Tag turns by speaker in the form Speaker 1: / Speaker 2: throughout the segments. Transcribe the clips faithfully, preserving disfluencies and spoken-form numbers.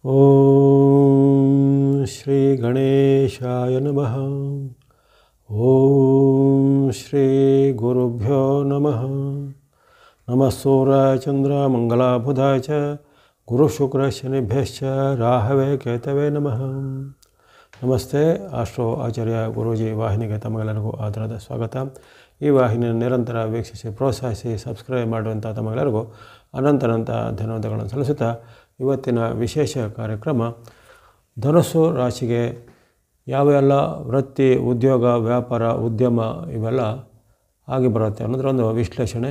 Speaker 1: ಓಂ ಶ್ರೀ ಗಣೇಶಾಯ ನಮಃ. ಓಂ ಶ್ರೀ ಗುರುಭ್ಯೋ ನಮಃ. ನಮಃ ಸೂರ್ಯಾಯ ಚಂದ್ರ ಮಂಗಲಾಯ ಬುಧಾಯ ಚ ಗುರು ಶುಕ್ರ ಶನಿಭ್ಯಶ್ಚ ರಾಹವೇ ಕೇತವೇ ನಮಃ. ನಮಸ್ತೆ. ಆಸ್ಟ್ರೋ ಆಚಾರ್ಯ ಗುರೂಜಿ ವಾಹಿನಿಗೆ ತಮಗೆಲ್ಲರಿಗೂ ಆಧಾರದ ಸ್ವಾಗತ. ಈ ವಾಹಿನಿಯನ್ನು ನಿರಂತರ ವೀಕ್ಷಿಸಿ ಪ್ರೋತ್ಸಾಹಿಸಿ ಸಬ್ಸ್ಕ್ರೈಬ್ ಮಾಡುವಂಥ ತಮಗೆಲ್ಲರಿಗೂ ಅನಂತನಂತ ಧನ್ಯವಾದಗಳನ್ನು ಸಲ್ಲಿಸುತ್ತಾ ಇವತ್ತಿನ ವಿಶೇಷ ಕಾರ್ಯಕ್ರಮ ಧನುಸ್ಸು ರಾಶಿಗೆ ಯಾವ ಎಲ್ಲ ವೃತ್ತಿ, ಉದ್ಯೋಗ, ವ್ಯಾಪಾರ, ಉದ್ಯಮ ಇವೆಲ್ಲ ಆಗಿ ಬರುತ್ತೆ ಅನ್ನೋದರ ಒಂದು ವಿಶ್ಲೇಷಣೆ.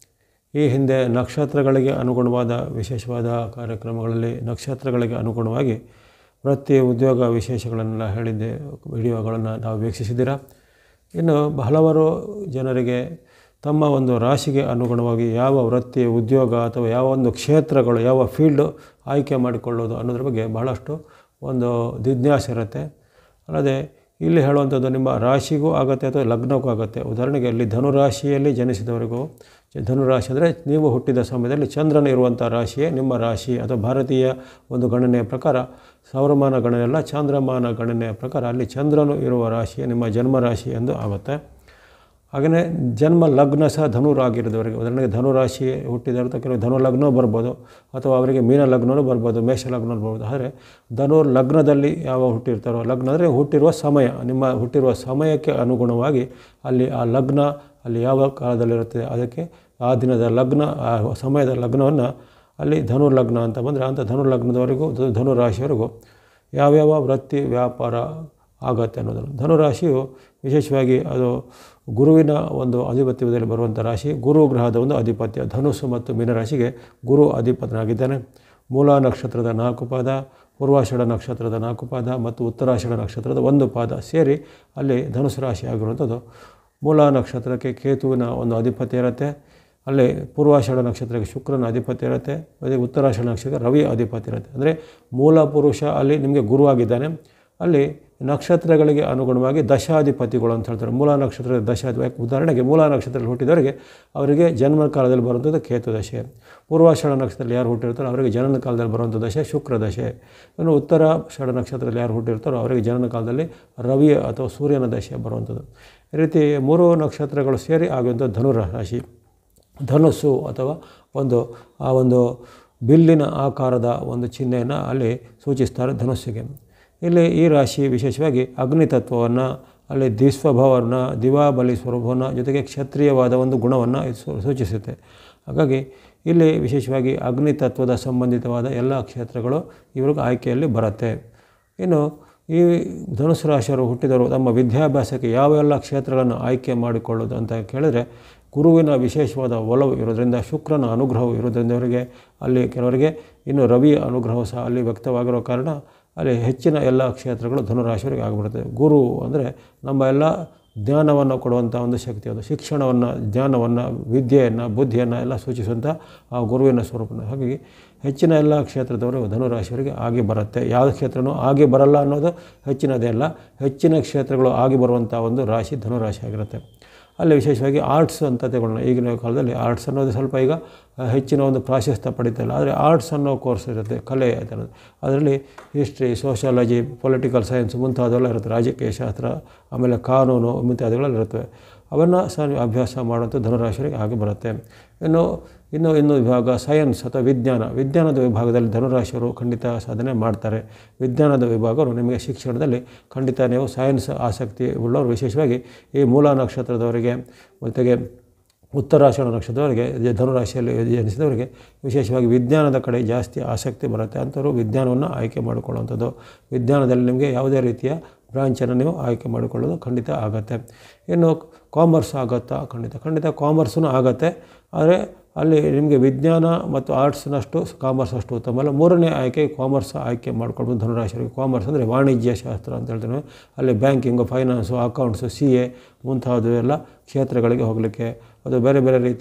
Speaker 1: ಈ ಹಿಂದೆ ನಕ್ಷತ್ರಗಳಿಗೆ ಅನುಗುಣವಾದ ವಿಶೇಷವಾದ ಕಾರ್ಯಕ್ರಮಗಳಲ್ಲಿ ನಕ್ಷತ್ರಗಳಿಗೆ ಅನುಗುಣವಾಗಿ ವೃತ್ತಿ, ಉದ್ಯೋಗ ವಿಶೇಷಗಳನ್ನೆಲ್ಲ ಹೇಳಿದ್ದೆ, ವಿಡಿಯೋಗಳನ್ನು ನಾವು ವೀಕ್ಷಿಸಿದ್ದೀರಾ. ಇನ್ನು ಹಲವಾರು ಜನರಿಗೆ ತಮ್ಮ ಒಂದು ರಾಶಿಗೆ ಅನುಗುಣವಾಗಿ ಯಾವ ವೃತ್ತಿ, ಉದ್ಯೋಗ ಅಥವಾ ಯಾವ ಒಂದು ಕ್ಷೇತ್ರಗಳು, ಯಾವ ಫೀಲ್ಡು ಆಯ್ಕೆ ಮಾಡಿಕೊಳ್ಳೋದು ಅನ್ನೋದ್ರ ಬಗ್ಗೆ ಬಹಳಷ್ಟು ಒಂದು ಜಿಜ್ಞಾಸೆ ಇರುತ್ತೆ. ಅಲ್ಲದೆ ಇಲ್ಲಿ ಹೇಳುವಂಥದ್ದು ನಿಮ್ಮ ರಾಶಿಗೂ ಆಗುತ್ತೆ ಅಥವಾ ಲಗ್ನಕ್ಕೂ ಆಗುತ್ತೆ. ಉದಾಹರಣೆಗೆ ಇಲ್ಲಿ ಧನುರಾಶಿಯಲ್ಲಿ ಜನಿಸಿದವರಿಗೂ, ಧನುರಾಶಿ ಅಂದರೆ ನೀವು ಹುಟ್ಟಿದ ಸಮಯದಲ್ಲಿ ಚಂದ್ರನ ಇರುವಂಥ ರಾಶಿಯೇ ನಿಮ್ಮ ರಾಶಿ. ಅಥವಾ ಭಾರತೀಯ ಒಂದು ಗಣನೆಯ ಪ್ರಕಾರ, ಸೌರಮಾನ ಗಣನೆಯಲ್ಲ, ಚಾಂದ್ರಮಾನ ಗಣನೆಯ ಪ್ರಕಾರ ಅಲ್ಲಿ ಚಂದ್ರನು ಇರುವ ರಾಶಿಯೇ ನಿಮ್ಮ ಜನ್ಮರಾಶಿ ಎಂದು ಆಗುತ್ತೆ. ಹಾಗೆಯೇ ಜನ್ಮ ಲಗ್ನ ಸಹ ಧನುರಾಗಿರೋದವರಿಗೆ, ಉದಾಹರಣೆಗೆ ಧನುರಾಶಿ ಹುಟ್ಟಿದವ್ರ ಕೆಲವು ಧನು ಲಗ್ನ ಬರ್ಬೋದು, ಅಥವಾ ಅವರಿಗೆ ಮೀನ ಲಗ್ನವೂ ಬರ್ಬೋದು, ಮೇಷ ಲಗ್ನ ಬರ್ಬೋದು. ಆದರೆ ಧನು ಲಗ್ನದಲ್ಲಿ ಯಾವಾಗ ಹುಟ್ಟಿರ್ತಾರೋ, ಲಗ್ನ ಅಂದರೆ ಹುಟ್ಟಿರುವ ಸಮಯ, ನಿಮ್ಮ ಹುಟ್ಟಿರುವ ಸಮಯಕ್ಕೆ ಅನುಗುಣವಾಗಿ ಅಲ್ಲಿ ಆ ಲಗ್ನ ಅಲ್ಲಿ ಯಾವ ಕಾಲದಲ್ಲಿರುತ್ತೆ ಅದಕ್ಕೆ ಆ ದಿನದ ಲಗ್ನ, ಆ ಸಮಯದ ಲಗ್ನವನ್ನು ಅಲ್ಲಿ ಧನು ಲಗ್ನ ಅಂತ ಬಂದರೆ ಅಂಥ ಧನು ಲಗ್ನದವರೆಗೂ ಧನು ರಾಶಿಯವರೆಗೂ ಯಾವ್ಯಾವ ವೃತ್ತಿ, ವ್ಯಾಪಾರ ಆಗತ್ತೆ ಅನ್ನೋದನ್ನು. ಧನುರಾಶಿಯು ವಿಶೇಷವಾಗಿ ಅದು ಗುರುವಿನ ಒಂದು ಅಧಿಪತ್ಯದಲ್ಲಿ ಬರುವಂಥ ರಾಶಿ, ಗುರು ಗ್ರಹದ ಒಂದು ಅಧಿಪತ್ಯ. ಧನುಸ್ಸು ಮತ್ತು ಮೀನರಾಶಿಗೆ ಗುರು ಅಧಿಪತನಾಗಿದ್ದಾನೆ. ಮೂಲ ನಕ್ಷತ್ರದ ನಾಲ್ಕು ಪಾದ, ಪೂರ್ವಾಷಾಢ ನಕ್ಷತ್ರದ ನಾಲ್ಕು ಪಾದ ಮತ್ತು ಉತ್ತರಾಷಾಢ ನಕ್ಷತ್ರದ ಒಂದು ಪಾದ ಸೇರಿ ಅಲ್ಲಿ ಧನುಸು ರಾಶಿ ಆಗಿರುವಂಥದ್ದು. ಮೂಲ ನಕ್ಷತ್ರಕ್ಕೆ ಕೇತುವಿನ ಒಂದು ಅಧಿಪತ್ಯ ಇರುತ್ತೆ, ಅಲ್ಲಿ ಪೂರ್ವಾಷಾಢ ನಕ್ಷತ್ರಕ್ಕೆ ಶುಕ್ರನ ಅಧಿಪತ್ಯ ಇರುತ್ತೆ, ಅದೇ ಉತ್ತರಾಷಾಢ ನಕ್ಷತ್ರಕ್ಕೆ ರವಿ ಅಧಿಪತ್ಯ ಇರುತ್ತೆ. ಅಂದರೆ ಮೂಲ ಪುರುಷ ಅಲ್ಲಿ ನಿಮಗೆ ಗುರುವಾಗಿದ್ದಾನೆ. ಅಲ್ಲಿ ನಕ್ಷತ್ರಗಳಿಗೆ ಅನುಗುಣವಾಗಿ ದಶಾಧಿಪತಿಗಳು ಅಂತ ಹೇಳ್ತಾರೆ. ಮೂಲ ನಕ್ಷತ್ರದ ದಶಾಧಿಪತಿ, ಉದಾಹರಣೆಗೆ ಮೂಲ ನಕ್ಷತ್ರದಲ್ಲಿ ಹುಟ್ಟಿದವರಿಗೆ ಅವರಿಗೆ ಜನ್ಮ ಕಾಲದಲ್ಲಿ ಬರುವಂಥದ್ದು ಕೇತು ದಶೆ. ಪೂರ್ವಾಷಾಢ ನಕ್ಷತ್ರದಲ್ಲಿ ಯಾರು ಹುಟ್ಟಿರ್ತಾರೋ ಅವರಿಗೆ ಜನನ ಕಾಲದಲ್ಲಿ ಬರುವಂಥ ದಶೆ ಶುಕ್ರ ದಶೆ. ಇನ್ನು ಉತ್ತರಾಷಾಢ ನಕ್ಷತ್ರದಲ್ಲಿ ಯಾರು ಹುಟ್ಟಿರ್ತಾರೋ ಅವರಿಗೆ ಜನನ ಕಾಲದಲ್ಲಿ ರವಿ ಅಥವಾ ಸೂರ್ಯನ ದಶೆ ಬರುವಂಥದ್ದು. ಈ ರೀತಿ ಮೂರು ನಕ್ಷತ್ರಗಳು ಸೇರಿ ಆಗುವಂಥ ಧನುರಾಶಿ. ಧನುಸ್ಸು ಅಥವಾ ಒಂದು ಆ ಒಂದು ಬಿಲ್ಲಿನ ಆಕಾರದ ಒಂದು ಚಿಹ್ನೆಯನ್ನು ಅಲ್ಲಿ ಸೂಚಿಸ್ತಾರೆ ಧನುಸ್ಸಿಗೆ. ಇಲ್ಲಿ ಈ ರಾಶಿ ವಿಶೇಷವಾಗಿ ಅಗ್ನಿತತ್ವವನ್ನು, ಅಲ್ಲಿ ದ್ವಿಸ್ವಭಾವವನ್ನು, ದಿವಾಬಲಿ ಸ್ವರೂಪವನ್ನು, ಜೊತೆಗೆ ಕ್ಷತ್ರಿಯವಾದ ಒಂದು ಗುಣವನ್ನು ಸೂಚಿಸುತ್ತೆ. ಹಾಗಾಗಿ ಇಲ್ಲಿ ವಿಶೇಷವಾಗಿ ಅಗ್ನಿತತ್ವದ ಸಂಬಂಧಿತವಾದ ಎಲ್ಲ ಕ್ಷೇತ್ರಗಳು ಇವ್ರಿಗೆ ಆಯ್ಕೆಯಲ್ಲಿ ಬರುತ್ತೆ. ಇನ್ನು ಈ ಧನುಸು ರಾಶಿಯವರು ಹುಟ್ಟಿದವರು ತಮ್ಮ ವಿದ್ಯಾಭ್ಯಾಸಕ್ಕೆ ಯಾವೆಲ್ಲ ಕ್ಷೇತ್ರಗಳನ್ನು ಆಯ್ಕೆ ಮಾಡಿಕೊಳ್ಳೋದು ಅಂತ ಕೇಳಿದರೆ, ಗುರುವಿನ ವಿಶೇಷವಾದ ಒಲವು ಇರೋದರಿಂದ, ಶುಕ್ರನ ಅನುಗ್ರಹವು ಇರೋದ್ರಿಂದ ಅವರಿಗೆ ಅಲ್ಲಿ ಕೆಲವರಿಗೆ ಇನ್ನು ರವಿಯ ಅನುಗ್ರಹವು ಸಹ ಅಲ್ಲಿ ವ್ಯಕ್ತವಾಗಿರೋ ಕಾರಣ ಅಲ್ಲಿ ಹೆಚ್ಚಿನ ಎಲ್ಲ ಕ್ಷೇತ್ರಗಳು ಧನುರಾಶಿಯವರಿಗೆ ಆಗಿಬಿಡುತ್ತೆ. ಗುರು ಅಂದರೆ ನಮ್ಮ ಎಲ್ಲ ಜ್ಞಾನವನ್ನು ಕೊಡುವಂಥ ಒಂದು ಶಕ್ತಿ, ಅದು ಶಿಕ್ಷಣವನ್ನು, ಜ್ಞಾನವನ್ನು, ವಿದ್ಯೆಯನ್ನು, ಬುದ್ಧಿಯನ್ನು ಎಲ್ಲ ಸೂಚಿಸುವಂಥ ಆ ಗುರುವಿನ ಸ್ವರೂಪನ. ಹಾಗಾಗಿ ಹೆಚ್ಚಿನ ಎಲ್ಲ ಕ್ಷೇತ್ರದವರು ಧನುರಾಶಿಯವರಿಗೆ ಆಗಿ ಬರುತ್ತೆ. ಯಾವ ಕ್ಷೇತ್ರನೂ ಆಗಿ ಬರಲ್ಲ ಅನ್ನೋದು ಹೆಚ್ಚಿನದೇ ಅಲ್ಲ, ಹೆಚ್ಚಿನ ಕ್ಷೇತ್ರಗಳು ಆಗಿ ಬರುವಂಥ ಒಂದು ರಾಶಿ ಧನುರಾಶಿ ಆಗಿರುತ್ತೆ. ಅಲ್ಲಿ ವಿಶೇಷವಾಗಿ ಆರ್ಟ್ಸ್ ಅಂತ ತಗೊಳ್ಳೋಣ. ಈಗಿನ ಕಾಲದಲ್ಲಿ ಆರ್ಟ್ಸ್ ಅನ್ನೋದು ಸ್ವಲ್ಪ ಈಗ ಹೆಚ್ಚಿನ ಒಂದು ಪ್ರಾಶಸ್ತ್ಯ ಪಡೀತಿಲ್ಲ. ಆದರೆ ಆರ್ಟ್ಸ್ ಅನ್ನೋ ಕೋರ್ಸ್ ಇರುತ್ತೆ, ಕಲೆ ಅನ್ನೋದು. ಅದರಲ್ಲಿ ಹಿಸ್ಟ್ರಿ, ಸೋಷಿಯಾಲಜಿ, ಪೊಲಿಟಿಕಲ್ ಸೈನ್ಸ್ ಮುಂತಾದವೆಲ್ಲ ಇರುತ್ತೆ, ರಾಜಕೀಯ ಶಾಸ್ತ್ರ, ಆಮೇಲೆ ಕಾನೂನು ಮುಂತಾದವುಗಳೆಲ್ಲ ಇರುತ್ತವೆ. ಅವನ್ನು ಸಹ ಅಭ್ಯಾಸ ಮಾಡುವಂಥ ಧನುರಾಶಿಯವರಿಗೆ ಆಗಿ ಬರುತ್ತೆ. ಇನ್ನು ಇನ್ನು ಇನ್ನು ವಿಭಾಗ ಸೈನ್ಸ್ ಅಥವಾ ವಿಜ್ಞಾನ, ವಿಜ್ಞಾನದ ವಿಭಾಗದಲ್ಲಿ ಧನುರಾಶಿಯವರು ಖಂಡಿತ ಸಾಧನೆ ಮಾಡ್ತಾರೆ. ವಿಜ್ಞಾನದ ವಿಭಾಗವರು ನಿಮಗೆ ಶಿಕ್ಷಣದಲ್ಲಿ ಖಂಡಿತ ನೀವು ಸೈನ್ಸ್ ಆಸಕ್ತಿ ಉಳ್ಳವರು, ವಿಶೇಷವಾಗಿ ಈ ಮೂಲ ನಕ್ಷತ್ರದವರಿಗೆ ಜೊತೆಗೆ ಉತ್ತರಾಷಾಢ ನಕ್ಷತ್ರದವರಿಗೆ, ಧನುರಾಶಿಯಲ್ಲಿ ಜನಿಸಿದವರಿಗೆ ವಿಶೇಷವಾಗಿ ವಿಜ್ಞಾನದ ಕಡೆ ಜಾಸ್ತಿ ಆಸಕ್ತಿ ಬರುತ್ತೆ. ಅಂಥವರು ವಿಜ್ಞಾನವನ್ನು ಆಯ್ಕೆ ಮಾಡಿಕೊಳ್ಳುವಂಥದ್ದು. ವಿಜ್ಞಾನದಲ್ಲಿ ನಿಮಗೆ ಯಾವುದೇ ರೀತಿಯ ಬ್ರಾಂಚನ್ನು ನೀವು ಆಯ್ಕೆ ಮಾಡಿಕೊಳ್ಳೋದು ಖಂಡಿತ ಆಗುತ್ತೆ. ಇನ್ನು ಕಾಮರ್ಸ್ ಆಗುತ್ತಾ? ಖಂಡಿತ ಖಂಡಿತ ಕಾಮರ್ಸೂ ಆಗುತ್ತೆ. ಆದರೆ ಅಲ್ಲಿ ನಿಮಗೆ ವಿಜ್ಞಾನ ಮತ್ತು ಆರ್ಟ್ಸ್ನಷ್ಟು ಕಾಮರ್ಸ್ ಅಷ್ಟು ಉತ್ತಮ ಅಲ್ಲ. ಮೂರನೇ ಆಯ್ಕೆ ಕಾಮರ್ಸ್ ಆಯ್ಕೆ ಮಾಡ್ಕೊಳ್ಬೋದು ಧನುರಾಶಿಯವರಿಗೆ. ಕಾಮರ್ಸ್ ಅಂದರೆ ವಾಣಿಜ್ಯ ಶಾಸ್ತ್ರ ಅಂತ ಹೇಳ್ತೇವೆ. ಅಲ್ಲಿ banking, finance, accounts, C A ಮುಂತಾದವೆಲ್ಲ ಕ್ಷೇತ್ರಗಳಿಗೆ ಹೋಗಲಿಕ್ಕೆ, ಅದು ಬೇರೆ ಬೇರೆ ರೀತಿಯ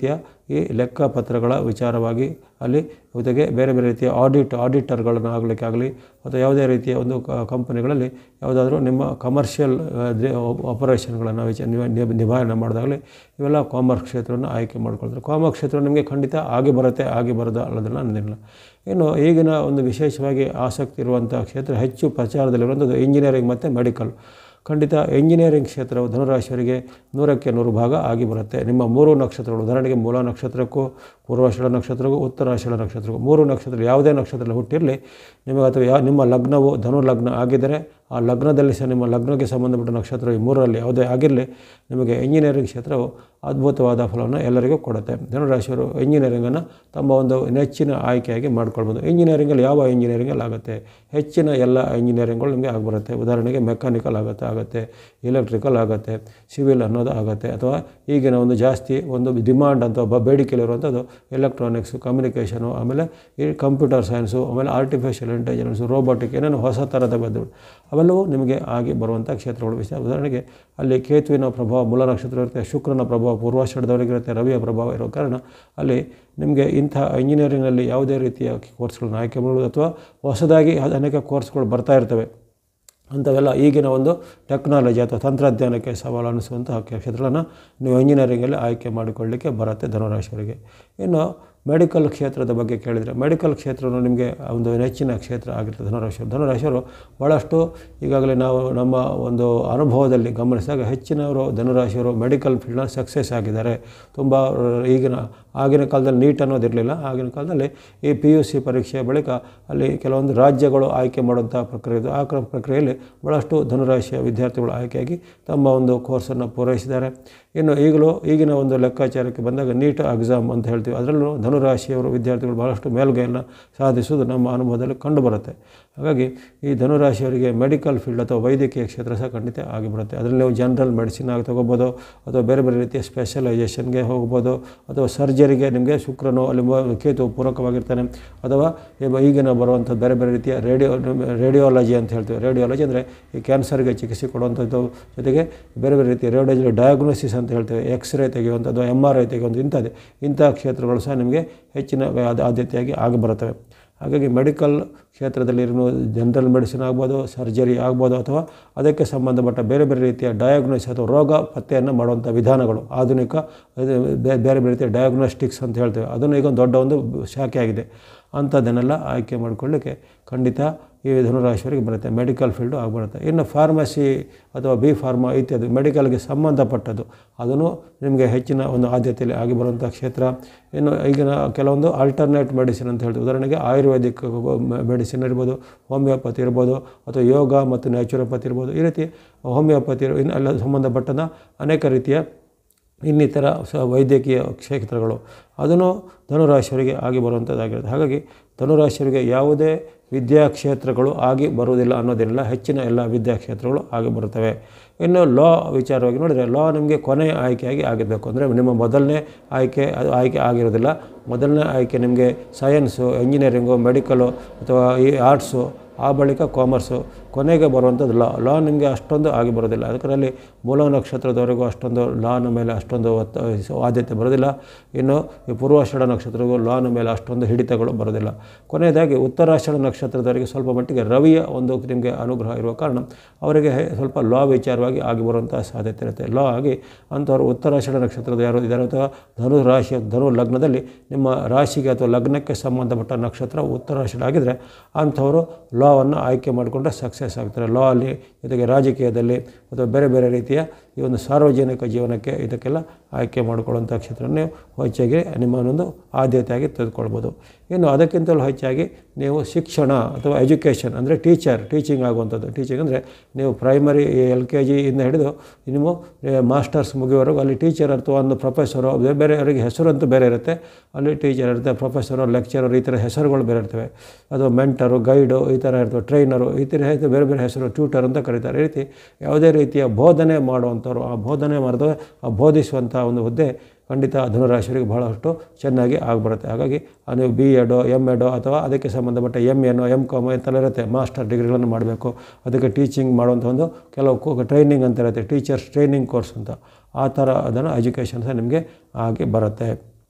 Speaker 1: ಈ ಲೆಕ್ಕಪತ್ರಗಳ ವಿಚಾರವಾಗಿ ಅಲ್ಲಿ ಜೊತೆಗೆ ಬೇರೆ ಬೇರೆ ರೀತಿಯ ಆಡಿಟ್ ಆಡಿಟರ್ಗಳನ್ನು ಆಗಲಿಕ್ಕೆ ಆಗಲಿ ಅಥವಾ ಯಾವುದೇ ರೀತಿಯ ಒಂದು ಕಂಪನಿಗಳಲ್ಲಿ ಯಾವುದಾದ್ರೂ ನಿಮ್ಮ ಕಮರ್ಷಿಯಲ್ ಆಪರೇಷನ್ಗಳನ್ನು ವಿಚ ನಿಭಾವಣೆ ಮಾಡಿದಾಗಲಿ ಇವೆಲ್ಲ ಕಾಮರ್ಸ್ ಕ್ಷೇತ್ರವನ್ನು ಆಯ್ಕೆ ಮಾಡ್ಕೊಳ್ತಾರೆ. ಕಾಮರ್ಸ್ ಕ್ಷೇತ್ರ ನಿಮಗೆ ಖಂಡಿತ ಆಗಿ ಬರುತ್ತೆ, ಆಗಿ ಬರೋದು ಅನ್ನೋದನ್ನು ಅಂದಿಲ್ಲ. ಇನ್ನು ಈಗಿನ ಒಂದು ವಿಶೇಷವಾಗಿ ಆಸಕ್ತಿ ಇರುವಂಥ ಕ್ಷೇತ್ರ ಹೆಚ್ಚು ಪ್ರಚಾರದಲ್ಲಿರುವಂಥದ್ದು ಇಂಜಿನಿಯರಿಂಗ್ ಮತ್ತು ಮೆಡಿಕಲ್. ಖಂಡಿತ ಇಂಜಿನಿಯರಿಂಗ್ ಕ್ಷೇತ್ರವು ಧನುರಾಶಿಯವರಿಗೆ ನೂರಕ್ಕೆ ನೂರು ಭಾಗ ಆಗಿ ಬರುತ್ತೆ. ನಿಮ್ಮ ಮೂರು ನಕ್ಷತ್ರಗಳು, ಉದಾಹರಣೆಗೆ ಮೂಲ ನಕ್ಷತ್ರಕ್ಕೂ, ಪೂರ್ವಾಷಾಢ ನಕ್ಷತ್ರಕ್ಕೂ, ಉತ್ತರಾಷಾಢ ನಕ್ಷತ್ರಕ್ಕೂ, ಮೂರು ನಕ್ಷತ್ರ ಯಾವುದೇ ನಕ್ಷತ್ರದಲ್ಲಿ ಹುಟ್ಟಿರಲಿ ನಿಮಗೆ ಅಥವಾ ಯಾವ ನಿಮ್ಮ ಲಗ್ನವು ಧನು ಲಗ್ನ ಆಗಿದ್ದರೆ ಆ ಲಗ್ನದಲ್ಲಿ ಸಹ ನಿಮ್ಮ ಲಗ್ನಕ್ಕೆ ಸಂಬಂಧಪಟ್ಟ ನಕ್ಷತ್ರ ಈ ಮೂರರಲ್ಲಿ ಯಾವುದೇ ಆಗಿರಲಿ ನಿಮಗೆ ಇಂಜಿನಿಯರಿಂಗ್ ಕ್ಷೇತ್ರವು ಅದ್ಭುತವಾದ ಫಲವನ್ನು ಎಲ್ಲರಿಗೂ ಕೊಡುತ್ತೆ. ಧನುರಾಶಿಯವರು ಇಂಜಿನಿಯರಿಂಗನ್ನು ತಮ್ಮ ಒಂದು ನೆಚ್ಚಿನ ಆಯ್ಕೆಯಾಗಿ ಮಾಡ್ಕೊಳ್ಬೋದು. ಇಂಜಿನಿಯರಿಂಗಲ್ಲಿ ಯಾವ ಇಂಜಿನಿಯರಿಂಗಲ್ಲಿ ಆಗುತ್ತೆ? ಹೆಚ್ಚಿನ ಎಲ್ಲ ಇಂಜಿನಿಯರಿಂಗ್ಗಳು ನಿಮಗೆ ಆಗಿಬರುತ್ತೆ. ಉದಾಹರಣೆಗೆ ಮೆಕ್ಯಾನಿಕಲ್ ಆಗುತ್ತೆ ಆಗುತ್ತೆ ಎಲೆಕ್ಟ್ರಿಕಲ್ ಆಗುತ್ತೆ, ಸಿವಿಲ್ ಅನ್ನೋದು ಆಗುತ್ತೆ, ಅಥವಾ ಈಗಿನ ಒಂದು ಜಾಸ್ತಿ ಒಂದು ಡಿಮಾಂಡ್ ಅಂತ ಒಬ್ಬ ಬೇಡಿಕೆಯಲ್ಲಿರುವಂಥದ್ದು ಎಲೆಕ್ಟ್ರಾನಿಕ್ಸು, ಕಮ್ಯುನಿಕೇಷನು, ಆಮೇಲೆ ಈ ಕಂಪ್ಯೂಟರ್ ಸೈನ್ಸು, ಆಮೇಲೆ ಆರ್ಟಿಫಿಷಿಯಲ್ ಇಂಟೆಲಿಜೆನ್ಸು, ರೋಬೋಟಿಕ್, ಏನೇನು ಹೊಸ ಥರದ ಬಂದು ಅವೆಲ್ಲವೂ ನಿಮಗೆ ಆಗಿ ಬರುವಂಥ ಕ್ಷೇತ್ರಗಳು. ವಿಷಯ ಉದಾಹರಣೆಗೆ ಅಲ್ಲಿ ಕೇತುವಿನ ಪ್ರಭಾವ ಮೂಲ ನಕ್ಷತ್ರ ಇರುತ್ತೆ, ಶುಕ್ರನ ಪ್ರಭಾವ ಪೂರ್ವಾಷಾಢದವರೆಗಿರುತ್ತೆ, ರವಿಯ ಪ್ರಭಾವ ಇರೋ ಕಾರಣ ಅಲ್ಲಿ ನಿಮಗೆ ಇಂಥ ಇಂಜಿನಿಯರಿಂಗ್ನಲ್ಲಿ ಯಾವುದೇ ರೀತಿಯ ಕೋರ್ಸ್ಗಳನ್ನು ಆಯ್ಕೆ ಮಾಡ್ಬೋದು ಅಥವಾ ಹೊಸದಾಗಿ ಅನೇಕ ಕೋರ್ಸ್ಗಳು ಬರ್ತಾ ಇರ್ತವೆ. ಅಂಥವೆಲ್ಲ ಈಗಿನ ಒಂದು ಟೆಕ್ನಾಲಜಿ ಅಥವಾ ತಂತ್ರಜ್ಞಾನಕ್ಕೆ ಸವಾಲು ಅನ್ನಿಸುವಂತಹ ಕ್ಷೇತ್ರಗಳನ್ನು ನೀವು ಇಂಜಿನಿಯರಿಂಗಲ್ಲಿ ಆಯ್ಕೆ ಮಾಡಿಕೊಳ್ಳಲಿಕ್ಕೆ ಬರುತ್ತೆ ಧನುರಾಶಿಯವರಿಗೆ. ಇನ್ನು ಮೆಡಿಕಲ್ ಕ್ಷೇತ್ರದ ಬಗ್ಗೆ ಕೇಳಿದರೆ, ಮೆಡಿಕಲ್ ಕ್ಷೇತ್ರವನ್ನು ನಿಮಗೆ ಒಂದು ನೆಚ್ಚಿನ ಕ್ಷೇತ್ರ ಆಗಿರ್ತದೆ ಧನುರಾಶಿಯವರು. ಧನುರಾಶಿಯವರು ಭಾಳಷ್ಟು ಈಗಾಗಲೇ ನಾವು ನಮ್ಮ ಒಂದು ಅನುಭವದಲ್ಲಿ ಗಮನಿಸಿದಾಗ ಹೆಚ್ಚಿನವರು ಧನುರಾಶಿಯವರು ಮೆಡಿಕಲ್ ಫೀಲ್ಡ್ನ ಸಕ್ಸಸ್ ಆಗಿದ್ದಾರೆ. ತುಂಬ ಈಗಿನ ಆಗಿನ ಕಾಲದಲ್ಲಿ ನೀಟ್ ಅನ್ನೋದಿರಲಿಲ್ಲ. ಆಗಿನ ಕಾಲದಲ್ಲಿ ಈ ಪಿ ಯು ಸಿ ಪರೀಕ್ಷೆಯ ಬಳಿಕ ಅಲ್ಲಿ ಕೆಲವೊಂದು ರಾಜ್ಯಗಳು ಆಯ್ಕೆ ಮಾಡುವಂಥ ಪ್ರಕ್ರಿಯೆ ಇದು. ಆ ಪ್ರಕ್ರಿಯೆಯಲ್ಲಿ ಭಾಳಷ್ಟು ಧನುರಾಶಿಯ ವಿದ್ಯಾರ್ಥಿಗಳು ಆಯ್ಕೆಯಾಗಿ ತಮ್ಮ ಒಂದು ಕೋರ್ಸನ್ನು ಪೂರೈಸಿದ್ದಾರೆ. ಇನ್ನು ಈಗಲೂ ಈಗಿನ ಒಂದು ಲೆಕ್ಕಾಚಾರಕ್ಕೆ ಬಂದಾಗ ನೀಟ್ ಎಕ್ಸಾಮ್ ಅಂತ ಹೇಳ್ತೀವಿ, ಅದರಲ್ಲೂ ಧನುರಾಶಿಯವರು ವಿದ್ಯಾರ್ಥಿಗಳು ಭಾಳಷ್ಟು ಮೇಲುಗೈಯನ್ನು ಸಾಧಿಸುವುದು ನಮ್ಮ ಅನುಭವದಲ್ಲಿ ಕಂಡುಬರುತ್ತೆ. ಹಾಗಾಗಿ ಈ ಧನುರಾಶಿಯವರಿಗೆ ಮೆಡಿಕಲ್ ಫೀಲ್ಡ್ ಅಥವಾ ವೈದ್ಯಕೀಯ ಕ್ಷೇತ್ರ ಸಹ ಖಂಡಿತ ಆಗಿಬರುತ್ತೆ. ಅದರಲ್ಲಿ ನೀವು ಜನರಲ್ ಮೆಡಿಸಿನ್ ಆಗಿ ತೊಗೋಬೋದು, ಅಥವಾ ಬೇರೆ ಬೇರೆ ರೀತಿಯ ಸ್ಪೆಷಲೈಸೇಷನ್ಗೆ ಹೋಗ್ಬೋದು, ಅಥವಾ ಸರ್ಜರಿಗೆ ನಿಮಗೆ ಶುಕ್ರನು ಅಲ್ಲಿ ಕೇತು ಪೂರಕವಾಗಿರ್ತಾನೆ, ಅಥವಾ ಈಗಿನ ಬರುವಂಥ ಬೇರೆ ಬೇರೆ ರೀತಿಯ ರೇಡಿಯೋ ರೇಡಿಯಾಲಜಿ ಅಂತ ಹೇಳ್ತೀವಿ. ರೇಡಿಯಾಲಜಿ ಅಂದರೆ ಈ ಕ್ಯಾನ್ಸರ್ಗೆ ಚಿಕಿತ್ಸೆ ಕೊಡುವಂಥದ್ದು, ಜೊತೆಗೆ ಬೇರೆ ಬೇರೆ ರೀತಿಯ ರೇಡಿಯಾಲಜಿ ಡಯಾಗ್ನೋಸಿಸ್ ಅಂತ ಹೇಳ್ತೇವೆ, ಎಕ್ಸ್ರೇ ತೆಗೆಯುವಂಥದ್ದು, ಎಮ್ ಆರ್ ಐ ತೆಗೆಯುವಂಥದ್ದು, ಇಂಥದ್ದು ಇಂಥ ಕ್ಷೇತ್ರಗಳು ಸಹ ನಿಮಗೆ ಹೆಚ್ಚಿನ ಆದ್ಯತೆಯಾಗಿ ಆಗಿ ಬರುತ್ತವೆ. ಹಾಗಾಗಿ ಮೆಡಿಕಲ್ ಕ್ಷೇತ್ರದಲ್ಲಿರೋ ಜನರಲ್ ಮೆಡಿಸಿನ್ ಆಗ್ಬೋದು, ಸರ್ಜರಿ ಆಗ್ಬೋದು, ಅಥವಾ ಅದಕ್ಕೆ ಸಂಬಂಧಪಟ್ಟ ಬೇರೆ ಬೇರೆ ರೀತಿಯ ಡಯಾಗ್ನೋಸಿಸ್ ಅಥವಾ ರೋಗ ಪತ್ತೆಯನ್ನು ಮಾಡುವಂಥ ವಿಧಾನಗಳು, ಆಧುನಿಕ ಬೇರೆ ಬೇರೆ ರೀತಿಯ ಡಯಾಗ್ನೋಸ್ಟಿಕ್ಸ್ ಅಂತ ಹೇಳ್ತೇವೆ, ಅದನ್ನು ಈಗ ಒಂದು ದೊಡ್ಡ ಒಂದು ಶಾಖೆ ಆಗಿದೆ. ಅಂಥದ್ದನ್ನೆಲ್ಲ ಆಯ್ಕೆ ಮಾಡಿಕೊಳ್ಳಿಕ್ಕೆ ಖಂಡಿತ ಈ ಧನುರಾಶಿಯವರಿಗೆ ಬರುತ್ತೆ. ಮೆಡಿಕಲ್ ಫೀಲ್ಡು ಆಗಿಬರುತ್ತೆ. ಇನ್ನು ಫಾರ್ಮಸಿ ಅಥವಾ ಬಿ ಫಾರ್ಮಾ ಇತ್ಯಾದಿ ಮೆಡಿಕಲ್ಗೆ ಸಂಬಂಧಪಟ್ಟದ್ದು ಅದನ್ನು ನಿಮಗೆ ಹೆಚ್ಚಿನ ಒಂದು ಆದ್ಯತೆಯಲ್ಲಿ ಆಗಿ ಬರುವಂಥ ಕ್ಷೇತ್ರ. ಇನ್ನು ಈಗಿನ ಕೆಲವೊಂದು ಆಲ್ಟರ್ನೇಟ್ ಮೆಡಿಸಿನ್ ಅಂತ ಹೇಳ್ತೀವಿ, ಉದಾಹರಣೆಗೆ ಆಯುರ್ವೇದಿಕ್ ಮೆಡಿಸಿನ್ ಇರ್ಬೋದು, ಹೋಮಿಯೋಪತಿ ಇರ್ಬೋದು, ಅಥವಾ ಯೋಗ ಮತ್ತು ನ್ಯಾಚುರೋಪತಿ ಇರ್ಬೋದು. ಈ ರೀತಿ ಹೋಮಿಯೋಪತಿ ಇನ್ನೆಲ್ಲ ಸಂಬಂಧಪಟ್ಟದ ಅನೇಕ ರೀತಿಯ ಇನ್ನಿತರ ಸ ವೈದ್ಯಕೀಯ ಕ್ಷೇತ್ರಗಳು ಅದನ್ನು ಧನುರಾಶಿಯವರಿಗೆ ಆಗಿ ಬರುವಂಥದ್ದಾಗಿರುತ್ತೆ. ಹಾಗಾಗಿ ಧನುರಾಶಿಯವರಿಗೆ ಯಾವುದೇ ವಿದ್ಯಾಕ್ಷೇತ್ರಗಳು ಆಗಿ ಬರುವುದಿಲ್ಲ ಅನ್ನೋದಿಲ್ಲ, ಹೆಚ್ಚಿನ ಎಲ್ಲ ವಿದ್ಯಾಕ್ಷೇತ್ರಗಳು ಆಗಿ ಬರುತ್ತವೆ. ಇನ್ನು ಲಾ ವಿಚಾರವಾಗಿ ನೋಡಿದರೆ, ಲಾ ನಿಮಗೆ ಕೊನೆಯ ಆಯ್ಕೆಯಾಗಿ ಆಗಿರಬೇಕು. ಅಂದರೆ ನಿಮ್ಮ ಮೊದಲನೇ ಆಯ್ಕೆ ಅದು ಆಯ್ಕೆ ಆಗಿರೋದಿಲ್ಲ. ಮೊದಲನೇ ಆಯ್ಕೆ ನಿಮಗೆ ಸೈನ್ಸು, ಇಂಜಿನಿಯರಿಂಗು, ಮೆಡಿಕಲು ಅಥವಾ ಈ ಆರ್ಟ್ಸು, ಆ ಬಳಿಕ ಕಾಮರ್ಸು, ಕೊನೆಗೆ ಬರುವಂಥದ್ದು ಲಾ. ಲಾ ನಿಮಗೆ ಅಷ್ಟೊಂದು ಆಗಿ ಬರೋದಿಲ್ಲ. ಅದರಲ್ಲಿ ಮೂಲ ನಕ್ಷತ್ರದವರೆಗೂ ಅಷ್ಟೊಂದು ಲಾನ ಮೇಲೆ ಅಷ್ಟೊಂದು ಒತ್ತ ಆದ್ಯತೆ ಬರೋದಿಲ್ಲ. ಇನ್ನು ಈ ಪೂರ್ವಾಷಾಢ ನಕ್ಷತ್ರಗೂ ಲಾನ ಮೇಲೆ ಅಷ್ಟೊಂದು ಹಿಡಿತಗಳು ಬರೋದಿಲ್ಲ. ಕೊನೆಯದಾಗಿ ಉತ್ತರಾಷಾಢ ನಕ್ಷತ್ರದವರಿಗೆ ಸ್ವಲ್ಪ ಮಟ್ಟಿಗೆ ರವಿಯ ಒಂದು ನಿಮಗೆ ಅನುಗ್ರಹ ಇರುವ ಕಾರಣ ಅವರಿಗೆ ಸ್ವಲ್ಪ ಲಾ ವಿಚಾರವಾಗಿ ಆಗಿ ಬರುವಂಥ ಸಾಧ್ಯತೆ ಇರುತ್ತೆ. ಲಾ ಆಗಿ ಅಂಥವ್ರು ಉತ್ತರಾಷಾಢ ನಕ್ಷತ್ರದ ಯಾರು ಇದ್ದಾರೆ ಅಥವಾ ಧನು ರಾಶಿ ಧನು ಲಗ್ನದಲ್ಲಿ ನಿಮ್ಮ ರಾಶಿಗೆ ಅಥವಾ ಲಗ್ನಕ್ಕೆ ಸಂಬಂಧಪಟ್ಟ ನಕ್ಷತ್ರ ಉತ್ತರಾಷಾಢ ಆಗಿದ್ದರೆ ಅಂಥವರು ಲಾವನ್ನು ಆಯ್ಕೆ ಮಾಡಿಕೊಂಡ್ರೆ ಸಕ್ಸಸ್ ಆಗ್ತಾರೆ. ಲಾ ಅಲ್ಲಿ ಜೊತೆಗೆ ರಾಜಕೀಯದಲ್ಲಿ ಅಥವಾ ಬೇರೆ ಬೇರೆ ರೀತಿಯ ಈ ಒಂದು ಸಾರ್ವಜನಿಕ ಜೀವನಕ್ಕೆ ಇದಕ್ಕೆಲ್ಲ ಆಯ್ಕೆ ಮಾಡಿಕೊಳ್ಳುವಂಥ ಕ್ಷೇತ್ರವನ್ನು ಹೆಚ್ಚಾಗಿ ನಿಮ್ಮನ್ನೊಂದು ಆದ್ಯತೆಯಾಗಿ ತೆಗೆದುಕೊಳ್ಬೋದು. ಇನ್ನು ಅದಕ್ಕಿಂತಲೂ ಹೆಚ್ಚಾಗಿ ನೀವು ಶಿಕ್ಷಣ ಅಥವಾ ಎಜುಕೇಷನ್ ಅಂದರೆ ಟೀಚರ್ ಟೀಚಿಂಗ್ ಆಗುವಂಥದ್ದು. ಟೀಚಿಂಗ್ ಅಂದರೆ ನೀವು ಪ್ರೈಮರಿ ಎಲ್ ಕೆ ಜಿಯಿಂದ ಹಿಡಿದು ನೀವು ಮಾಸ್ಟರ್ಸ್ ಮುಗಿಯುವವರೆಗೂ ಅಲ್ಲಿ ಟೀಚರ್ ಅಥವಾ ಒಂದು ಪ್ರೊಫೆಸರು ಬೇರೆ ಬೇರೆಯವರಿಗೆ ಹೆಸರಂತೂ ಬೇರೆ ಇರುತ್ತೆ. ಅಲ್ಲಿ ಟೀಚರ್ ಇರುತ್ತೆ, ಪ್ರೊಫೆಸರು, ಲೆಕ್ಚರರು, ಈ ಥರ ಹೆಸರುಗಳು ಬೇರೆ ಇರ್ತವೆ. ಅದು ಮೆಂಟರು, ಗೈಡು ಈ ಥರ ಇರ್ತವೆ, ಟ್ರೈನರು ಈ ಥರ ಬೇರೆ ಬೇರೆ ಹೆಸರು, ಟ್ಯೂಟರ್ ಅಂತ ಕರೀತಾರೆ. ಈ ರೀತಿ ಯಾವುದೇ ರೀತಿಯ ಬೋಧನೆ ಮಾಡುವಂಥವ್ರು, ಆ ಬೋಧನೆ ಮಾಡಿದ ಆ ಬೋಧಿಸುವಂಥ ಒಂದು ಹುದ್ದೆ ಖಂಡಿತ ಧನುರಾಶಿಯವರಿಗೆ ಬಹಳಷ್ಟು ಚೆನ್ನಾಗಿ ಆಗಿಬರುತ್ತೆ. ಹಾಗಾಗಿ ನೀವು ಬಿ ಎಡೋ ಎಮ್ ಎಡೋ ಅಥವಾ ಅದಕ್ಕೆ ಸಂಬಂಧಪಟ್ಟ ಎಮ್ ಎನೋ ಎಮ್ ಕಾಮೋ ಇಂತೆಲ್ಲ ಇರುತ್ತೆ, ಮಾಸ್ಟರ್ ಡಿಗ್ರಿಗಳನ್ನು ಮಾಡಬೇಕು. ಅದಕ್ಕೆ ಟೀಚಿಂಗ್ ಮಾಡುವಂಥ ಒಂದು ಕೆಲವು ಟ್ರೈನಿಂಗ್ ಅಂತ ಇರುತ್ತೆ, ಟೀಚರ್ಸ್ ಟ್ರೈನಿಂಗ್ ಕೋರ್ಸ್ ಅಂತ, ಆ ಥರ ಅದನ್ನು ಎಜುಕೇಷನ್ ಸಹ ನಿಮಗೆ ಆಗಿ ಬರುತ್ತೆ.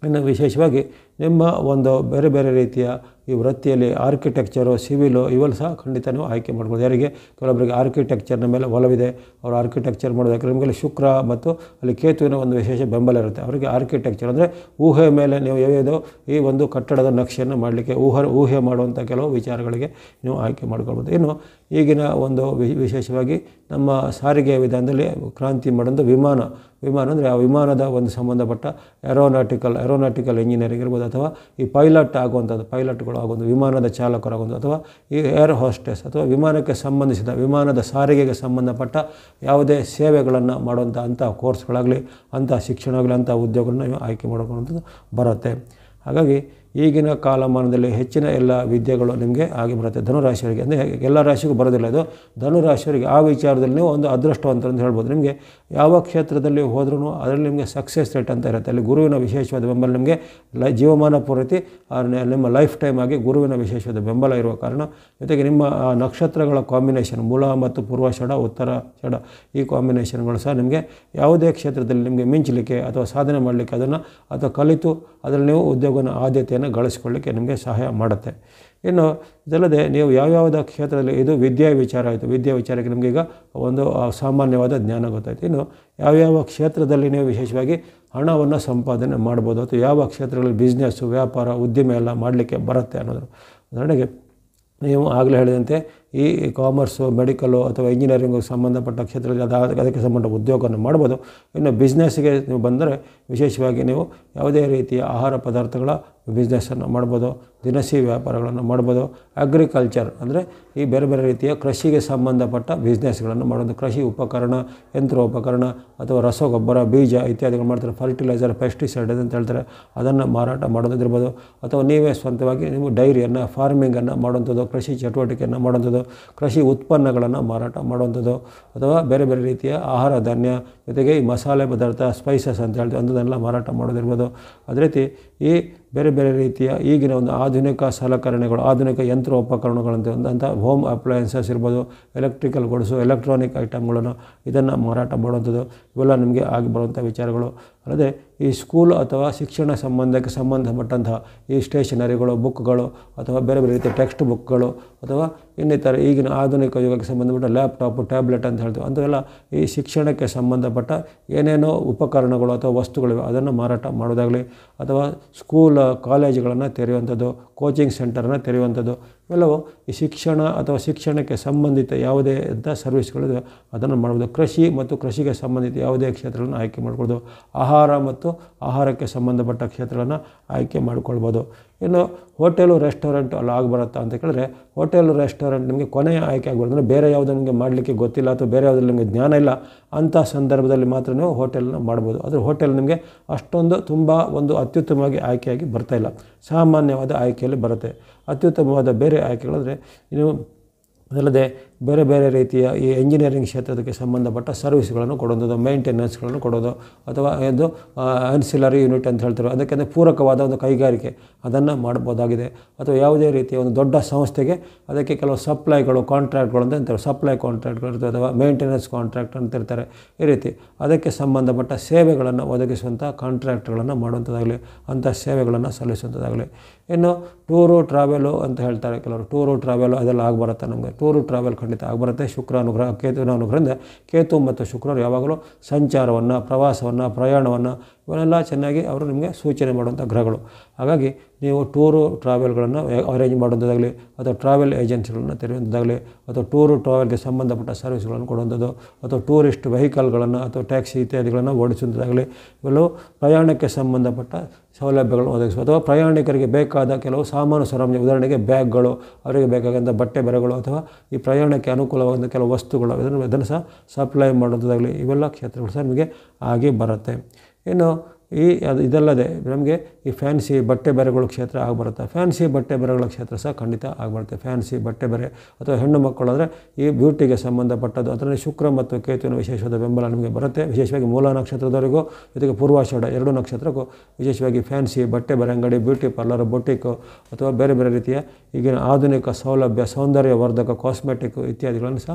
Speaker 1: ಇನ್ನು ವಿಶೇಷವಾಗಿ ನಿಮ್ಮ ಒಂದು ಬೇರೆ ಬೇರೆ ರೀತಿಯ ಈ ವೃತ್ತಿಯಲ್ಲಿ ಆರ್ಕಿಟೆಕ್ಚರು, ಸಿವಿಲು ಇವೆಲ್ಲ ಸಹ ಖಂಡಿತ ನೀವು ಆಯ್ಕೆ ಮಾಡ್ಬೋದು. ಯಾರಿಗೆ ಕೆಲವೊಬ್ಬರಿಗೆ ಆರ್ಕಿಟೆಕ್ಚರ್ನ ಮೇಲೆ ಒಲವಿದೆ, ಅವರು ಆರ್ಕಿಟೆಕ್ಚರ್ ಮಾಡೋದಕ್ಕೆ ನಿಮಗೆ ಶುಕ್ರ ಮತ್ತು ಅಲ್ಲಿ ಕೇತುವಿನ ಒಂದು ವಿಶೇಷ ಬೆಂಬಲ ಇರುತ್ತೆ. ಅವರಿಗೆ ಆರ್ಕಿಟೆಕ್ಚರ್ ಅಂದರೆ ಊಹೆ ಮೇಲೆ ನೀವು ಯಾವುದೋ ಈ ಒಂದು ಕಟ್ಟಡದ ನಕ್ಷೆಯನ್ನು ಮಾಡಲಿಕ್ಕೆ ಊಹೆ ಊಹೆ ಮಾಡುವಂಥ ಕೆಲವು ವಿಚಾರಗಳಿಗೆ ನೀವು ಆಯ್ಕೆ ಮಾಡ್ಕೊಳ್ಬೋದು. ಇನ್ನು ಈಗಿನ ಒಂದು ವಿಶೇಷವಾಗಿ ನಮ್ಮ ಸಾರಿಗೆ ವಿಧಾನದಲ್ಲಿ ಕ್ರಾಂತಿ ಮಾಡೋದು ವಿಮಾನ ವಿಮಾನ ಅಂದರೆ ಆ ವಿಮಾನದ ಒಂದು ಸಂಬಂಧಪಟ್ಟ ಏರೋನಾಟಿಕಲ್ ಏರೋನಾಟಿಕಲ್ ಇಂಜಿನಿಯರಿಂಗ್ ಇರ್ಬೋದು, ಅಥವಾ ಈ ಪೈಲಟ್ ಆಗುವಂಥದ್ದು ಪೈಲಟ್ಗಳು ಆಗುವಂಥ ವಿಮಾನದ ಚಾಲಕರಾಗುವಂಥ, ಅಥವಾ ಈ ಏರ್ ಹೋಸ್ಟೆಸ್ ಅಥವಾ ವಿಮಾನಕ್ಕೆ ಸಂಬಂಧಿಸಿದ ವಿಮಾನದ ಸಾರಿಗೆಗೆ ಸಂಬಂಧಪಟ್ಟ ಯಾವುದೇ ಸೇವೆಗಳನ್ನು ಮಾಡುವಂಥ ಅಂಥ ಕೋರ್ಸ್ಗಳಾಗಲಿ, ಅಂಥ ಶಿಕ್ಷಣ ಆಗಲಿ, ಅಂಥ ಉದ್ಯೋಗಗಳನ್ನ ನೀವು ಆಯ್ಕೆ ಮಾಡ್ಕೊಳ್ಳುವಂಥದ್ದು ಬರುತ್ತೆ. ಹಾಗಾಗಿ ಈಗಿನ ಕಾಲಮಾನದಲ್ಲಿ ಹೆಚ್ಚಿನ ಎಲ್ಲ ವಿದ್ಯೆಗಳು ನಿಮಗೆ ಆಗಿ ಬರುತ್ತೆ ಧನುರಾಶಿಯವರಿಗೆ. ಅಂದರೆ ಎಲ್ಲ ರಾಶಿಗೂ ಬರೋದಿಲ್ಲ ಇದು. ಧನುರಾಶಿಯವರಿಗೆ ಆ ವಿಚಾರದಲ್ಲಿ ನೀವು ಒಂದು ಅದೃಷ್ಟವಂತ ಅಂತ ಹೇಳ್ಬೋದು. ನಿಮಗೆ ಯಾವ ಕ್ಷೇತ್ರದಲ್ಲಿ ಹೋದ್ರೂ ಅದರಲ್ಲಿ ನಿಮಗೆ ಸಕ್ಸಸ್ ರೇಟ್ ಅಂತ ಇರುತ್ತೆ. ಅಲ್ಲಿ ಗುರುವಿನ ವಿಶೇಷವಾದ ಬೆಂಬಲ ನಿಮಗೆ ಲೈ ಜೀವಮಾನ ಪೂರ್ತಿ ನಿಮ್ಮ ಲೈಫ್ ಟೈಮ್ ಆಗಿ ಗುರುವಿನ ವಿಶೇಷವಾದ ಬೆಂಬಲ ಇರುವ ಕಾರಣ, ಜೊತೆಗೆ ನಿಮ್ಮ ನಕ್ಷತ್ರಗಳ ಕಾಂಬಿನೇಷನ್ ಮೂಲ ಮತ್ತು ಪೂರ್ವಾಷಾಢ ಉತ್ತರ ಷಾಢ ಈ ಕಾಂಬಿನೇಷನ್ಗಳು ಸಹ ನಿಮಗೆ ಯಾವುದೇ ಕ್ಷೇತ್ರದಲ್ಲಿ ನಿಮಗೆ ಮಿಂಚಲಿಕ್ಕೆ ಅಥವಾ ಸಾಧನೆ ಮಾಡಲಿಕ್ಕೆ ಅದನ್ನು ಅಥವಾ ಕಲಿತು ಅದರಲ್ಲಿ ನೀವು ಉದ್ಯೋಗನ ಆದ್ಯತೆಯನ್ನು ಗಳಿಸ್ಕೊಳ್ಳಿಕ್ಕೆ ನಿಮಗೆ ಸಹಾಯ ಮಾಡುತ್ತೆ. ಇನ್ನು ಇದಲ್ಲದೆ ನೀವು ಯಾವ್ಯಾವುದ ಕ್ಷೇತ್ರದಲ್ಲಿ ಇದು ವಿದ್ಯಾ ವಿಚಾರ ಆಯಿತು. ವಿದ್ಯಾ ವಿಚಾರಕ್ಕೆ ನಿಮಗೀಗ ಒಂದು ಸಾಮಾನ್ಯವಾದ ಜ್ಞಾನ ಗೊತ್ತಾಯಿತು. ಇನ್ನು ಯಾವ್ಯಾವ ಕ್ಷೇತ್ರದಲ್ಲಿ ನೀವು ವಿಶೇಷವಾಗಿ ಹಣವನ್ನು ಸಂಪಾದನೆ ಮಾಡ್ಬೋದು ಅಥವಾ ಯಾವ ಕ್ಷೇತ್ರಗಳಲ್ಲಿ ಬಿಸ್ನೆಸ್ಸು, ವ್ಯಾಪಾರ, ಉದ್ದಿಮೆ ಎಲ್ಲ ಮಾಡಲಿಕ್ಕೆ ಬರುತ್ತೆ ಅನ್ನೋದು. ಉದಾಹರಣೆಗೆ ನೀವು ಆಗಲೇ ಹೇಳಿದಂತೆ ಈ ಕಾಮರ್ಸು, ಮೆಡಿಕಲ್ಲು ಅಥವಾ ಇಂಜಿನಿಯರಿಂಗು ಸಂಬಂಧಪಟ್ಟ ಕ್ಷೇತ್ರದಲ್ಲಿ ಅದು ಅದಕ್ಕೆ ಸಂಬಂಧ ಉದ್ಯೋಗವನ್ನು ಮಾಡ್ಬೋದು. ಇನ್ನು ಬಿಸ್ನೆಸ್ಸಿಗೆ ನೀವು ಬಂದರೆ ವಿಶೇಷವಾಗಿ ನೀವು ಯಾವುದೇ ರೀತಿಯ ಆಹಾರ ಪದಾರ್ಥಗಳ ಬಿಸ್ನೆಸ್ಸನ್ನು ಮಾಡ್ಬೋದು, ದಿನಸಿ ವ್ಯಾಪಾರಗಳನ್ನು ಮಾಡ್ಬೋದು. ಅಗ್ರಿಕಲ್ಚರ್ ಅಂದರೆ ಈ ಬೇರೆ ಬೇರೆ ರೀತಿಯ ಕೃಷಿಗೆ ಸಂಬಂಧಪಟ್ಟ ಬಿಸ್ನೆಸ್ಗಳನ್ನು ಮಾಡೋದು. ಕೃಷಿ ಉಪಕರಣ, ಯಂತ್ರೋಪಕರಣ ಅಥವಾ ರಸಗೊಬ್ಬರ, ಬೀಜ ಇತ್ಯಾದಿಗಳು ಮಾಡ್ತಾರೆ. ಫರ್ಟಿಲೈಸರ್, ಪೆಸ್ಟಿಸೈಡ್ ಅಂತ ಹೇಳ್ತಾರೆ, ಅದನ್ನು ಮಾರಾಟ ಮಾಡೋದಿರ್ಬೋದು. ಅಥವಾ ನೀವೇ ಸ್ವಂತವಾಗಿ ನೀವು ಡೈರಿಯನ್ನು, ಫಾರ್ಮಿಂಗನ್ನು ಮಾಡುವಂಥದ್ದು, ಕೃಷಿ ಚಟುವಟಿಕೆಯನ್ನು ಮಾಡುವಂಥದ್ದು, ಕೃಷಿ ಉತ್ಪನ್ನಗಳನ್ನು ಮಾರಾಟ ಮಾಡುವಂಥದ್ದು, ಅಥವಾ ಬೇರೆ ಬೇರೆ ರೀತಿಯ ಆಹಾರ ಧಾನ್ಯ ಜೊತೆಗೆ ಈ ಮಸಾಲೆ ಪದಾರ್ಥ, ಸ್ಪೈಸಸ್ ಅಂತ ಹೇಳ್ತೀವಿ ಅಂಥದ್ದನ್ನೆಲ್ಲ ಮಾರಾಟ ಮಾಡೋದಿರ್ಬೋದು. ಅದೇ ರೀತಿ ಈ ಬೇರೆ ಬೇರೆ ರೀತಿಯ ಈಗಿನ ಒಂದು ಆಧುನಿಕ ಸಲಕರಣೆಗಳು, ಆಧುನಿಕ ಯಂತ್ರೋಪಕರಣಗಳಂತ ಅಂಥ ಹೋಮ್ ಅಪ್ಲಯನ್ಸಸ್ ಇರ್ಬೋದು, ಎಲೆಕ್ಟ್ರಿಕಲ್ ಗುಡ್ಸು, ಎಲೆಕ್ಟ್ರಾನಿಕ್ ಐಟಮ್ಗಳನ್ನು ಇದನ್ನು ಮಾರಾಟ ಮಾಡುವಂಥದ್ದು ಇವೆಲ್ಲ ನಿಮಗೆ ಆಗಿ ಬರುವಂಥ ವಿಚಾರಗಳು. ಅಲ್ಲದೆ ಈ ಸ್ಕೂಲ್ ಅಥವಾ ಶಿಕ್ಷಣ ಸಂಬಂಧಕ್ಕೆ ಸಂಬಂಧಪಟ್ಟಂತಹ ಈ ಸ್ಟೇಷನರಿಗಳು, ಬುಕ್ಗಳು ಅಥವಾ ಬೇರೆ ಬೇರೆ ರೀತಿಯ ಟೆಕ್ಸ್ಟ್ ಬುಕ್ಗಳು ಅಥವಾ ಇನ್ನಿತರ ಈಗಿನ ಆಧುನಿಕ ಯುಗಕ್ಕೆ ಸಂಬಂಧಪಟ್ಟ ಲ್ಯಾಪ್ಟಾಪು, ಟ್ಯಾಬ್ಲೆಟ್ ಅಂತ ಹೇಳ್ತೀವಿ ಅಂಥವೆಲ್ಲ ಈ ಶಿಕ್ಷಣಕ್ಕೆ ಸಂಬಂಧಪಟ್ಟ ಏನೇನೋ ಉಪಕರಣಗಳು ಅಥವಾ ವಸ್ತುಗಳಿವೆ ಅದನ್ನು ಮಾರಾಟ ಮಾಡೋದಾಗಲಿ, ಅಥವಾ ಸ್ಕೂಲ್ ಕಾಲೇಜುಗಳನ್ನು ತೆರೆಯುವಂಥದ್ದು, ಕೋಚಿಂಗ್ ಸೆಂಟರನ್ನು ತೆರೆಯುವಂಥದ್ದು ಇವೆಲ್ಲವೂ ಈ ಶಿಕ್ಷಣ ಅಥವಾ ಶಿಕ್ಷಣಕ್ಕೆ ಸಂಬಂಧಿತ ಯಾವುದೇ ಅಂಥ ಸರ್ವಿಸ್ಗಳಿದೆ ಅದನ್ನು ಮಾಡ್ಬೋದು. ಕೃಷಿ ಮತ್ತು ಕೃಷಿಗೆ ಸಂಬಂಧಿತ ಯಾವುದೇ ಕ್ಷೇತ್ರಗಳನ್ನು ಆಯ್ಕೆ ಮಾಡ್ಕೊಳ್ಬೋದು. ಆಹಾರ ಮತ್ತು ಆಹಾರಕ್ಕೆ ಸಂಬಂಧಪಟ್ಟ ಕ್ಷೇತ್ರಗಳನ್ನು ಆಯ್ಕೆ ಮಾಡ್ಕೊಳ್ಬೋದು. ಇನ್ನು ಹೋಟೆಲು, ರೆಸ್ಟೋರೆಂಟ್ ಅಲ್ಲಿ ಆಗಿಬರುತ್ತಾ ಅಂತ ಕೇಳಿದ್ರೆ, ಹೋಟೆಲು, ರೆಸ್ಟೋರೆಂಟ್ ನಿಮಗೆ ಕೊನೆಯ ಆಯ್ಕೆ ಆಗ್ಬಾರ್ದು. ಅಂದರೆ ಬೇರೆ ಯಾವುದೋ ನಿಮಗೆ ಮಾಡಲಿಕ್ಕೆ ಗೊತ್ತಿಲ್ಲ ಅಥವಾ ಬೇರೆ ಯಾವುದ್ರಲ್ಲಿ ನಿಮಗೆ ಜ್ಞಾನ ಇಲ್ಲ ಅಂಥ ಸಂದರ್ಭದಲ್ಲಿ ಮಾತ್ರ ನೀವು ಹೋಟೆಲನ್ನ ಮಾಡ್ಬೋದು. ಆದರೆ ಹೋಟೆಲ್ ನಿಮಗೆ ಅಷ್ಟೊಂದು ತುಂಬ ಒಂದು ಅತ್ಯುತ್ತಮವಾಗಿ ಆಯ್ಕೆಯಾಗಿ ಬರ್ತಾಯಿಲ್ಲ, ಸಾಮಾನ್ಯವಾದ ಆಯ್ಕೆಯಲ್ಲಿ ಬರುತ್ತೆ. ಅತ್ಯುತ್ತಮವಾದ ಬೇರೆ ಆಯ್ಕೆಗಳಂದರೆ ನೀವು ಅದಲ್ಲದೆ ಬೇರೆ ಬೇರೆ ರೀತಿಯ ಈ ಎಂಜಿನಿಯರಿಂಗ್ ಕ್ಷೇತ್ರಕ್ಕೆ ಸಂಬಂಧಪಟ್ಟ ಸರ್ವಿಸ್ಗಳನ್ನು ಕೊಡೋದು, ಮೇಂಟೆನೆನ್ಸ್ಗಳನ್ನು ಕೊಡೋದು, ಅಥವಾ ಒಂದು ಆನ್ಸಿಲರಿ ಯೂನಿಟ್ ಅಂತ ಹೇಳ್ತಾರೆ ಅದಕ್ಕೆ ಪೂರಕವಾದ ಒಂದು ಕೈಗಾರಿಕೆ ಅದನ್ನು ಮಾಡ್ಬೋದಾಗಿದೆ. ಅಥವಾ ಯಾವುದೇ ರೀತಿಯ ಒಂದು ದೊಡ್ಡ ಸಂಸ್ಥೆಗೆ ಅದಕ್ಕೆ ಕೆಲವು ಸಪ್ಲೈಗಳು, ಕಾಂಟ್ರಾಕ್ಟ್ಗಳು ಅಂತ ಇರ್ತಾರೆ, ಸಪ್ಲೈ ಕಾಂಟ್ರಾಕ್ಟ್ಗಳು ಇರ್ತವೆ ಅಥವಾ ಮೇಂಟೆನೆನ್ಸ್ ಕಾಂಟ್ರಾಕ್ಟ್ ಅಂತ ಇರ್ತಾರೆ. ಈ ರೀತಿ ಅದಕ್ಕೆ ಸಂಬಂಧಪಟ್ಟ ಸೇವೆಗಳನ್ನು ಒದಗಿಸುವಂಥ ಕಾಂಟ್ರಾಕ್ಟ್ಗಳನ್ನು ಮಾಡುವಂಥದ್ದಾಗಲಿ, ಅಂಥ ಸೇವೆಗಳನ್ನು ಸಲ್ಲಿಸುವಂಥದ್ದಾಗಲಿ. ಇನ್ನು ಟೂರು, ಟ್ರಾವೆಲು ಅಂತ ಹೇಳ್ತಾರೆ ಕೆಲವರು, ಟೂರು ಟ್ರಾವೆಲು ಅದೆಲ್ಲ ಆಗಿಬರುತ್ತೆ. ನಮಗೆ ಟೂರು ಟ್ರಾವೆಲ್ ಖಂಡಿತ ಆಗಿಬರುತ್ತೆ. ಶುಕ್ರ ಅನುಗ್ರಹ, ಕೇತುವಿನ ಅನುಗ್ರಹದಿಂದ ಕೇತು ಮತ್ತು ಶುಕ್ರರು ಯಾವಾಗಲೂ ಸಂಚಾರವನ್ನು, ಪ್ರವಾಸವನ್ನು, ಪ್ರಯಾಣವನ್ನು ಇವನ್ನೆಲ್ಲ ಚೆನ್ನಾಗಿ ಅವರು ನಿಮಗೆ ಸೂಚನೆ ಮಾಡುವಂಥ ಗ್ರಹಗಳು. ಹಾಗಾಗಿ ನೀವು ಟೂರು ಟ್ರಾವೆಲ್ಗಳನ್ನು ಅರೇಂಜ್ ಮಾಡುವಂಥದ್ದಾಗಲಿ, ಅಥವಾ ಟ್ರಾವೆಲ್ ಏಜೆನ್ಸಿಗಳನ್ನು ತೆರೆಯುವಂಥದ್ದಾಗಲಿ, ಅಥವಾ ಟೂರು ಟ್ರಾವೆಲ್ಗೆ ಸಂಬಂಧಪಟ್ಟ ಸರ್ವಿಸ್ಗಳನ್ನು ಕೊಡುವಂಥದ್ದು, ಅಥವಾ ಟೂರಿಸ್ಟ್ ವೆಹಿಕಲ್ಗಳನ್ನು ಅಥವಾ ಟ್ಯಾಕ್ಸಿ ಇತ್ಯಾದಿಗಳನ್ನು ಓಡಿಸುವಂಥದ್ದಾಗಲಿ, ಇವೆಲ್ಲವೂ ಪ್ರಯಾಣಕ್ಕೆ ಸಂಬಂಧಪಟ್ಟ ಸೌಲಭ್ಯಗಳನ್ನು ಒದಗಿಸುವ ಅಥವಾ ಪ್ರಯಾಣಿಕರಿಗೆ ಬೇಕಾದ ಕೆಲವು ಸಾಮಾನು ಸರಂಜಾಮು, ಉದಾಹರಣೆಗೆ ಬ್ಯಾಗ್ಗಳು, ಅವರಿಗೆ ಬೇಕಾದಂಥ ಬಟ್ಟೆ ಬರೆಗಳು ಅಥವಾ ಈ ಪ್ರಯಾಣಕ್ಕೆ ಅನುಕೂಲವಾದಂಥ ಕೆಲವು ವಸ್ತುಗಳು ಇದನ್ನು ಇದನ್ನು ಸಹ ಸಪ್ಲೈ ಮಾಡುವಂಥದ್ದಾಗಲಿ ಇವೆಲ್ಲ ಕ್ಷೇತ್ರಗಳು ಸಹ ನಿಮಗೆ ಆಗಿ ಬರುತ್ತೆ. ಇನ್ನು ಈ ಅದು ಇದಲ್ಲದೆ ನಮಗೆ ಈ ಫ್ಯಾನ್ಸಿ ಬಟ್ಟೆ ಬರೆಗಳ ಕ್ಷೇತ್ರ ಆಗಿಬರುತ್ತೆ. ಫ್ಯಾನ್ಸಿ ಬಟ್ಟೆ ಬರೆಗಳ ಕ್ಷೇತ್ರ ಸಹ ಖಂಡಿತ ಆಗಿಬರುತ್ತೆ. ಫ್ಯಾನ್ಸಿ ಬಟ್ಟೆ ಬರೆ ಅಥವಾ ಹೆಣ್ಣು ಮಕ್ಕಳು ಅಂದರೆ ಈ ಬ್ಯೂಟಿಗೆ ಸಂಬಂಧಪಟ್ಟದ್ದು ಅದರಲ್ಲಿ ಶುಕ್ರ ಮತ್ತು ಕೇತುವಿನ ವಿಶೇಷವಾದ ಬೆಂಬಲ ನಿಮಗೆ ಬರುತ್ತೆ. ವಿಶೇಷವಾಗಿ ಮೂಲ ನಕ್ಷತ್ರದವರಿಗೂ ಜೊತೆಗೆ ಪೂರ್ವಾಷಾಢ ಎರಡು ನಕ್ಷತ್ರಕ್ಕೂ ವಿಶೇಷವಾಗಿ ಫ್ಯಾನ್ಸಿ ಬಟ್ಟೆ ಬರೆ ಅಂಗಡಿ, ಬ್ಯೂಟಿ ಪಾರ್ಲರ್, ಬೊಟಿಕ್ಕು ಅಥವಾ ಬೇರೆ ಬೇರೆ ರೀತಿಯ ಈಗಿನ ಆಧುನಿಕ ಸೌಲಭ್ಯ, ಸೌಂದರ್ಯ ವರ್ಧಕ, ಕಾಸ್ಮೆಟಿಕ್ ಇತ್ಯಾದಿಗಳನ್ನು ಸಹ